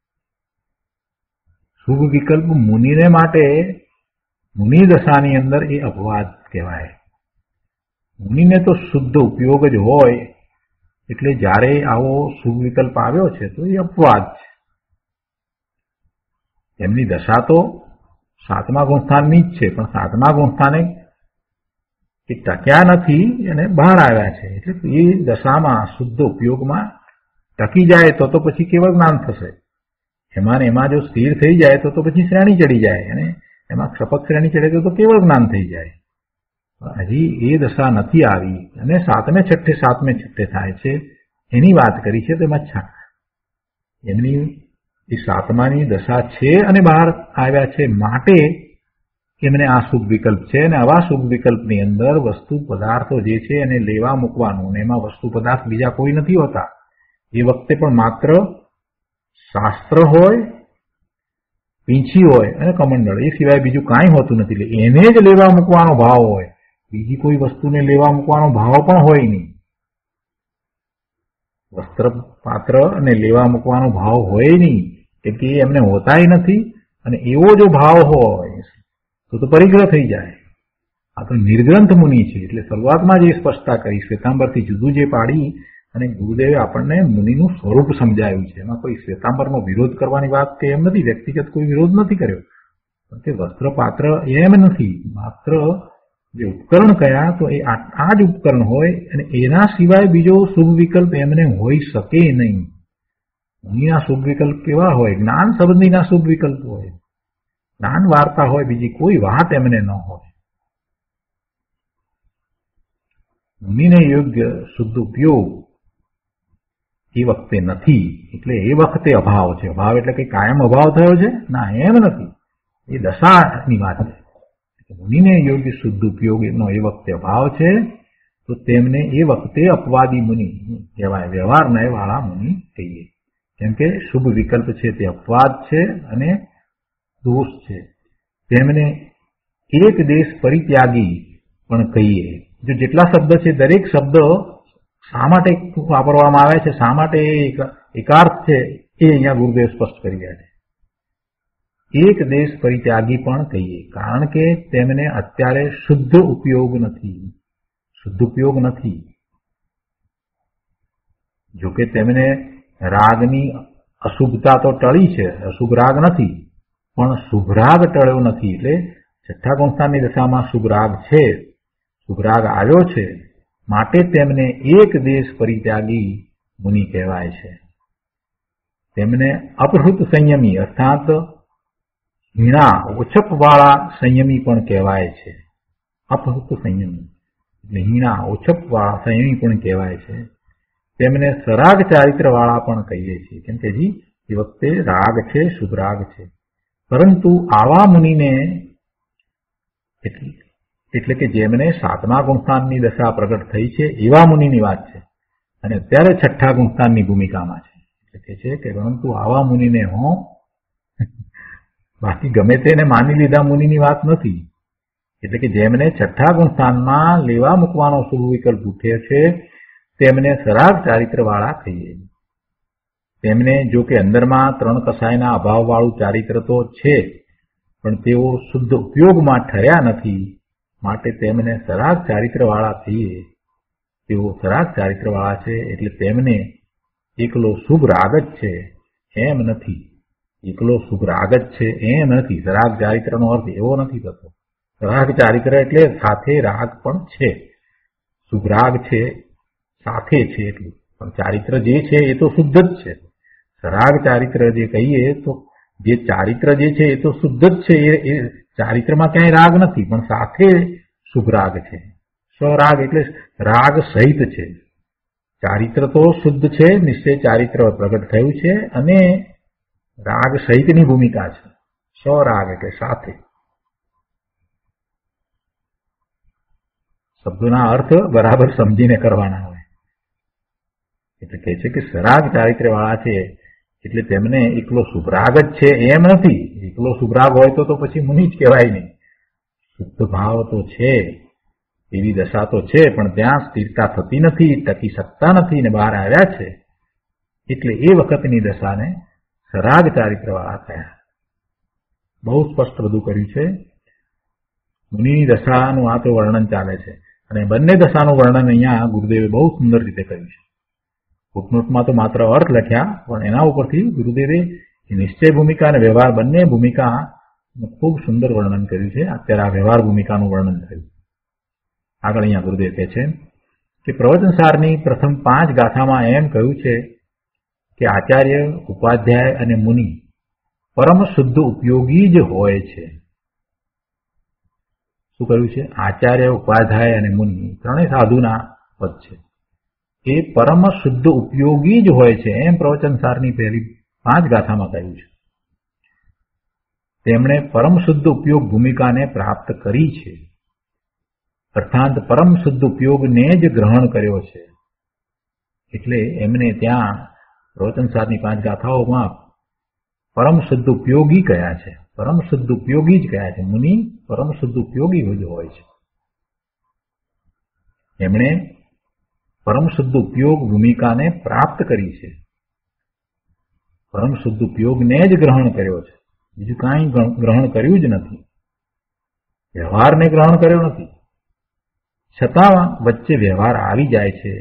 શુભ વિકલ્પ મુનિને માટે મુનિ દશાની અંદર એ અપવાદ કહેવાય. મુનિને તો શુદ્ધ ઉપયોગ જ હોય, એટલે જ્યારે આવો શુભ વિકલ્પ આવ્યો છે તો એ અપવાદ છે. એમની દશા તો સાતમા ગુણસ્થાનની જ છે, પણ સાતમા ગુણસ્થાને એ ટક્યા નથી અને બહાર આવ્યા છે. એટલે એ દશામાં શુદ્ધ ઉપયોગમાં ટકી જાય તો પછી કેવળ જ્ઞાન થશે. એમાં જો સ્થિર થઈ જાય તો પછી શ્રેણી ચડી જાય, અને એમાં ક્ષપક શ્રેણી ચડે તો કેવળ જ્ઞાન થઈ જાય. હજી એ દશા નથી આવી અને સાતમે છઠ્ઠે થાય છે એની વાત કરી છે. તો એમાં એમની એ સાતમાની દશા છે અને બહાર આવ્યા છે માટે એમને આ શુભ વિકલ્પ છે. અને આવા શુભ વિકલ્પની અંદર વસ્તુ પદાર્થો જે છે એને લેવા મૂકવાનું, અને એમાં વસ્તુ પદાર્થ બીજા કોઈ નથી હોતા. એ વખતે પણ માત્ર શાસ્ત્ર હોય, પીંછી હોય અને કમંડળ, એ સિવાય બીજું કાંઈ હોતું નથી. એટલે એને જ લેવા મૂકવાનો ભાવ હોય, બીજી કોઈ વસ્તુને લેવા મૂકવાનો ભાવ પણ હોય નહીં. વસ્ત્ર પાત્ર અને લેવા મૂકવાનો ભાવ હોય નહીં, કેમ કે એમને હોતાય નથી. અને એવો જો ભાવ હોય તો પરિગ્રહ થઈ જાય. આ તો નિર્ગ્રંથ મુનિ છે. એટલે શરૂઆતમાં જે સ્પષ્ટતા કરી, શ્વેતાંબરથી જુદું જે પાડી અને ગુરુદેવે આપણને મુનિનું સ્વરૂપ સમજાવ્યું છે. એમાં કોઈ શ્વેતાંબરનો વિરોધ કરવાની વાત કે એમ નથી, વ્યક્તિગત કોઈ વિરોધ નથી કર્યો. પણ તે વસ્ત્ર પાત્ર એમ નથી, માત્ર જે ઉપકરણ કયા તો એ આ જ ઉપકરણ હોય અને એના સિવાય બીજો શુભ વિકલ્પ એમને હોઈ શકે નહીં. મુનિના શુભ વિકલ્પ કેવા હોય? જ્ઞાન સંબંધીના શુભ વિકલ્પ હોય, જ્ઞાન વાર્તા હોય, બીજી કોઈ વાત એમને ન હોય. મુનિને યોગ્ય શુદ્ધ ઉપયોગ એ વખતે નથી, એટલે એ વખતે અભાવ છે. અભાવ એટલે કે કાયમ અભાવ થયો છે? ના, એમ નથી, એ દશાની વાત છે. મુનિને યોગ્ય શુદ્ધ ઉપયોગનો એ વખતે અભાવ છે, તો તેમને એ વખતે અપવાદી મુનિ કહેવાય, વ્યવહાર નય વાળા મુનિ કહીએ. કેમ કે શુભ વિકલ્પ છે તે અપવાદ છે અને દોષ છે. તેમને એક દેશ પરિત્યાગી પણ કહીએ. જો જેટલા શબ્દ છે દરેક શબ્દ શા માટે વાપરવામાં આવે છે, શા માટે એકાર્થ છે, એ અહીંયા ગુરુદેવ સ્પષ્ટ કરી રહ્યા છે. એક દેશ પરિત્યાગી પણ કહીએ, કારણ કે તેમને અત્યારે શુદ્ધ ઉપયોગ નથી. શુદ્ધ ઉપયોગ નથી. જોકે તેમને રાગની અશુભતા તો ટળી છે, અશુભ રાગ નથી, પણ શુભ રાગ ટળ્યો નથી. એટલે છઠ્ઠા ગુણસ્થાનની દશામાં શુભ રાગ છે, શુભ રાગ આવ્યો છે, માટે તેમને એક દેશ પરિત્યાગી મુનિ કહેવાય છે. તેમને અપહૃત સંયમી અર્થાત હીણા ઓછપવાળા સંયમી પણ કહેવાય છે. અપહૃત સંયમી એટલે હીણા ઓછપવાળા સંયમી પણ કહેવાય છે. તેમને સરાગ ચારિત્રવાળા પણ કહીએ છીએ, કેમ કે જી એ વખતે રાગ છે, શુભ રાગ છે. પરંતુ આવા મુનિને એટલે કે જેમને સાતમા ગુણસ્થાનની દશા પ્રગટ થઈ છે એવા મુનિની વાત છે, અને અત્યારે છઠ્ઠા ગુણસ્થાનની ભૂમિકામાં છે. એટલે છે કે પરંતુ આવા મુનિને હું બાકી ગમે તેને માની લીધા મુનિની વાત નથી. એટલે કે જેમને છઠ્ઠા ગુણસ્થાનમાં લેવા મૂકવાનો શુભ વિકલ્પ ઉઠે છે તેમને સરાગ ચારિત્ર વાળા કહીએ. તેમને જો કે અંદરમાં ત્રણ કસાયના અભાવ વાળું ચારિત્ર તો છે, પણ તેઓ શુદ્ધ ઉપયોગમાં ઠર્યા નથી, માટે તેમને સરાગ ચારિત્ર વાળા કહીએ. તેઓ સરાગ ચારિત્ર વાળા છે એટલે તેમને એકલો શુભ રાગ જ છે એમ નથી. એકલો શુભ રાગ જ છે એમ નથી. સરાગ ચારિત્રનો અર્થ એવો નથી થતો. સરાગ ચારિત્ર એટલે સાથે રાગ પણ છે, શુભ રાગ છે સાથે છે એટલું, પણ ચારિત્ર જે છે એ તો શુદ્ધ જ છે. સરાગ ચારિત્ર જે કહીએ તો જે ચારિત્ર જે છે એ તો શુદ્ધ જ છે, એ ચારિત્રમાં ક્યાંય રાગ નથી, પણ સાથે શુભ રાગ છે. સ્વરાગ એટલે રાગ સહિત છે. ચારિત્ર તો શુદ્ધ છે, નિશ્ચય ચારિત્ર પ્રગટ થયું છે અને રાગ સહિતની ભૂમિકા છે. સ્વરાગ એટલે સાથે. શબ્દોના અર્થ બરાબર સમજીને કરવાના હોય. એટલે કહે છે કે સરાગ ચારિત્ર વાળા છે એટલે તેમને એકલો શુભરાગ જ છે એમ નથી. એકલો શુભરાગ હોય તો પછી મુનિ જ કહેવાય નહીં. શુદ્ધ ભાવ તો છે, એવી દશા તો છે, પણ ત્યાં સ્થિરતા થતી નથી, ટકી શકતા નથી ને બહાર આવ્યા છે, એટલે એ વખતની દશાને સરાગ ચારિત્ર વાળા કયા. બહુ સ્પષ્ટ બધું કર્યું છે. મુનિની દશાનું આ તો વર્ણન ચાલે છે, અને બંને દશાનું વર્ણન અહીંયા ગુરુદેવે બહુ સુંદર રીતે કર્યું છે. ફૂટનોટમાં તો માત્ર અર્થ લખ્યા, પણ એના ઉપરથી ગુરુદેવે નિશ્ચય ભૂમિકા અને વ્યવહાર બંને ભૂમિકા ખૂબ સુંદર વર્ણન કર્યું છે. અત્યારે આ વ્યવહાર ભૂમિકાનું વર્ણન થયું. આગળ અહીંયા ગુરુદેવ કહે છે કે પ્રવચનસારની પ્રથમ 5 ગાથામાં એમ કહ્યું છે કે આચાર્ય, ઉપાધ્યાય અને મુનિ પરમ શુદ્ધ ઉપયોગી જ હોય છે. શું કહ્યું છે? આચાર્ય, ઉપાધ્યાય અને મુનિ ત્રણેય સાધુના પદ છે. એ પરમ શુદ્ધ ઉપયોગી જ હોય છે એમ પ્રવચનસારની પહેલી 5 ગાથામાં કહ્યું છે. તેમણે પરમ શુદ્ધ ઉપયોગ ભૂમિકાને પ્રાપ્ત કરી છે, અર્થાત પરમ શુદ્ધ ઉપયોગને જ ગ્રહણ કર્યો છે. એટલે એમને ત્યાં પ્રવચનસારની 5 ગાથાઓમાં પરમ શુદ્ધ ઉપયોગી કયા છે, પરમ શુદ્ધ ઉપયોગી જ કયા છે. મુનિ પરમ શુદ્ધ ઉપયોગી જ હોય છે. એમણે પરમ શુદ્ધ ઉપયોગ ભૂમિકાને પ્રાપ્ત કરી છે. પરમ શુદ્ધ ઉપયોગને જ ગ્રહણ કર્યો છે, બીજું કાંઈ ગ્રહણ કર્યું જ નથી, વ્યવહારને ગ્રહણ કર્યો નથી. છતાં વચ્ચે વ્યવહાર આવી જાય છે,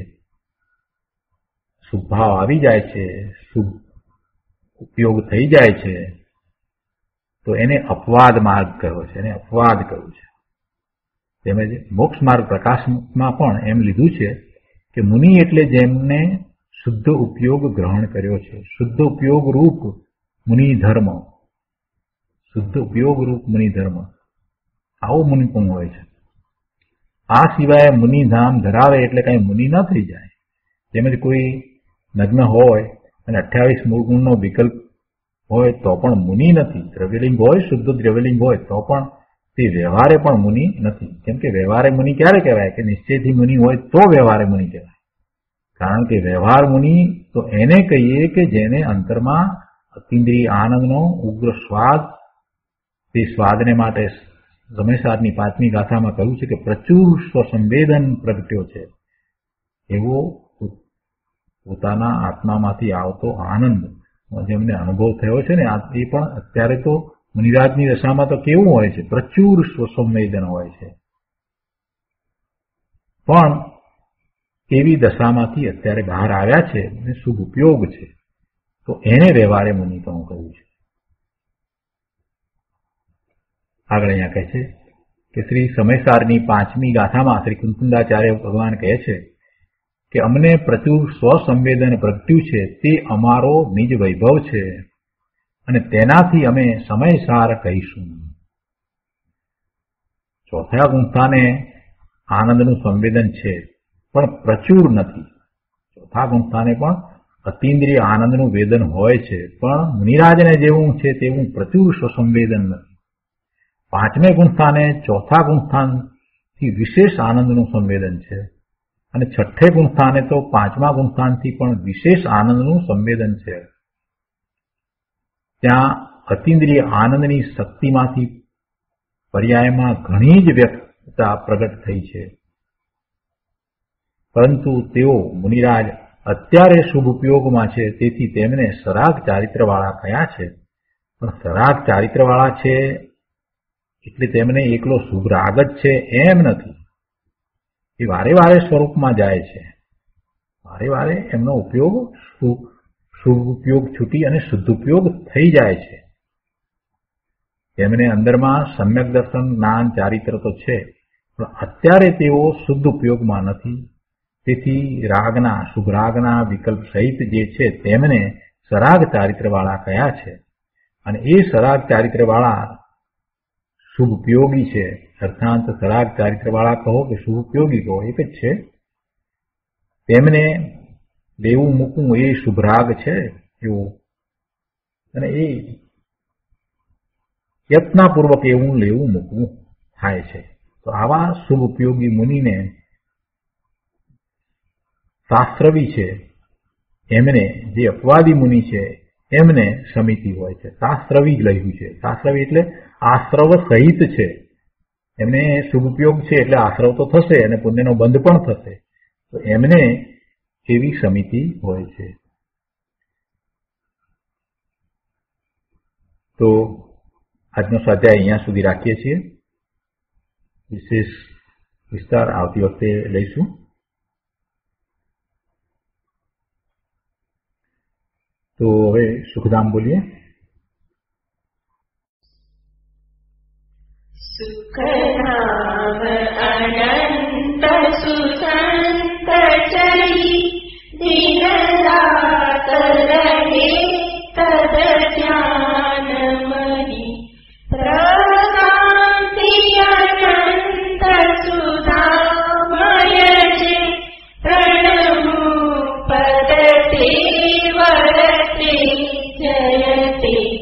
શુભભાવ આવી જાય છે, શુભ ઉપયોગ થઈ જાય છે, તો એને અપવાદ માર્ગ કહ્યો છે, એને અપવાદ કહ્યું છે. તેમજ મોક્ષ માર્ગ પ્રકાશમાં પણ એમ લીધું છે કે મુનિ એટલે જેમને શુદ્ધ ઉપયોગ ગ્રહણ કર્યો છે, શુદ્ધ ઉપયોગ રૂપ મુનિ ધર્મ, શુદ્ધ ઉપયોગ રૂપ મુનિ ધર્મ, આવો મુનિ પણ હોય છે. આ સિવાય મુનિ ધામ ધરાવે એટલે કઈ મુનિ ન થઈ જાય. તેમજ કોઈ નગ્ન હોય અને 28 મૂળ ગુણનો વિકલ્પ હોય તો પણ મુનિ નથી. દ્રવ્યલિંગ હોય, શુદ્ધ દ્રવ્યલિંગ હોય તો પણ તે વ્યવહારે પણ મુનિ નથી. કેમ કે વ્યવહારે મુનિ ક્યારે કહેવાય કે નિશ્ચયથી મુનિ હોય તો વ્યવહારે મુનિ કહેવાય. કારણ કે વ્યવહાર મુનિ તો એને કહીએ કે જેને અંતરમાં અતિન્દ્રિય આનંદનો ઉગ્ર સ્વાદ, તે સ્વાદને માટે રમેશારની 5મી ગાથામાં કહ્યું છે કે પ્રચુર સ્વસંવેદન પ્રગટ્યો છે. એવો પોતાના આત્મામાંથી આવતો આનંદ જેમને અનુભવ થયો છે ને, એ પણ અત્યારે તો મુનિરાજની દશામાં તો કેવું હોય છે, પ્રચુર સ્વસંવેદન હોય છે. પણ એવી દશામાંથી અત્યારે બહાર આવ્યા છે અને શુભ ઉપયોગ છે, તો એને વ્યવહારે મુનિપણું કહ્યું છે. આગળ અહીંયા કહે છે કે શ્રી સમયસારની 5મી ગાથામાં શ્રી કુંકુંદાચાર્ય ભગવાન કહે છે કે અમને પ્રચુર સ્વસંવેદન પ્રગટ્યું છે, તે અમારો નિજ વૈભવ છે અને તેનાથી અમે સમયસાર કહીશું. ચોથા ગુંસ્થાને આનંદનું સંવેદન છે પણ પ્રચુર નથી. ચોથા ગુંસ્થાને પણ અતિન્દ્રિય આનંદનું વેદન હોય છે, પણ મુનિરાજને જેવું છે તેવું પ્રચુર સ્વસંવેદન નથી. 5મે ગુંસ્થાને ચોથા ગુંસ્થાનથી વિશેષ આનંદનું સંવેદન છે અને 6ઠે ગુંસ્થાને તો 5મા ગુંસ્થાનથી પણ વિશેષ આનંદનું સંવેદન છે. ત્યાં અતિન્દ્રિય આનંદની શક્તિમાંથી પર્યાયમાં ઘણી જ વ્યક્તતા પ્રગટ થઈ છે, પરંતુ તેઓ મુનિરાજ અત્યારે શુભ ઉપયોગમાં છે, તેથી તેમને સરાગ ચારિત્રવાળા કયા છે. પણ સરાગ ચારિત્રવાળા છે એટલે તેમને એકલો શુભ રાગ જ છે એમ નથી. એ વારે વારે સ્વરૂપમાં જાય છે, વારે વારે એમનો ઉપયોગ શુભ ઉપયોગ છૂટી અને શુદ્ધ ઉપયોગ થઈ જાય છે. તેમને અંદરમાં સમ્યક દર્શન, જ્ઞાન, ચારિત્ર તો છે, પણ અત્યારે તેઓ શુદ્ધ ઉપયોગમાં નથી. તેથી રાગના, શુભ રાગના વિકલ્પ સહિત જે છે તેમને સરાગ ચારિત્રવાળા કયા છે. અને એ સરાગ ચારિત્રવાળા શુભ ઉપયોગી છે, અર્થાંત સરાગ ચારિત્રવાળા કહો કે શુભ ઉપયોગી કહો એક જ છે. તેમને લેવું મૂકવું એ શુભ રાગ છે એવું, અને એ યત્નપૂર્વક એવું લેવું મૂકવું થાય છે. તો આવા શુભ ઉપયોગી મુનિને શાસ્ત્રવી છે, એમને જે અપવાદી મુનિ છે એમને સમિતિ હોય છે. શાસ્ત્રવી જ લખ્યું છે. શાસ્ત્રવી એટલે આશ્રવ સહિત છે. એમને શુભ ઉપયોગ છે એટલે આશ્રવ તો થશે અને પુણ્યનો બંધ પણ થશે, તો એમને એવી સમિતિ હોય છે. તો આજનો સ્વાધ્યાય અહીંયા સુધી રાખીએ છીએ. વિશેષ વિસ્તાર આવતી વખતે લઈશું. તો હવે સુખધામ બોલીએ. સુખધામ અનંત સુસંત ચરી દિન રાત રહે તદ ધ્યાન મની પ્રકાંતિ અનંત સુધામય છે પ્રણમુ પદ તે વરતે જયતે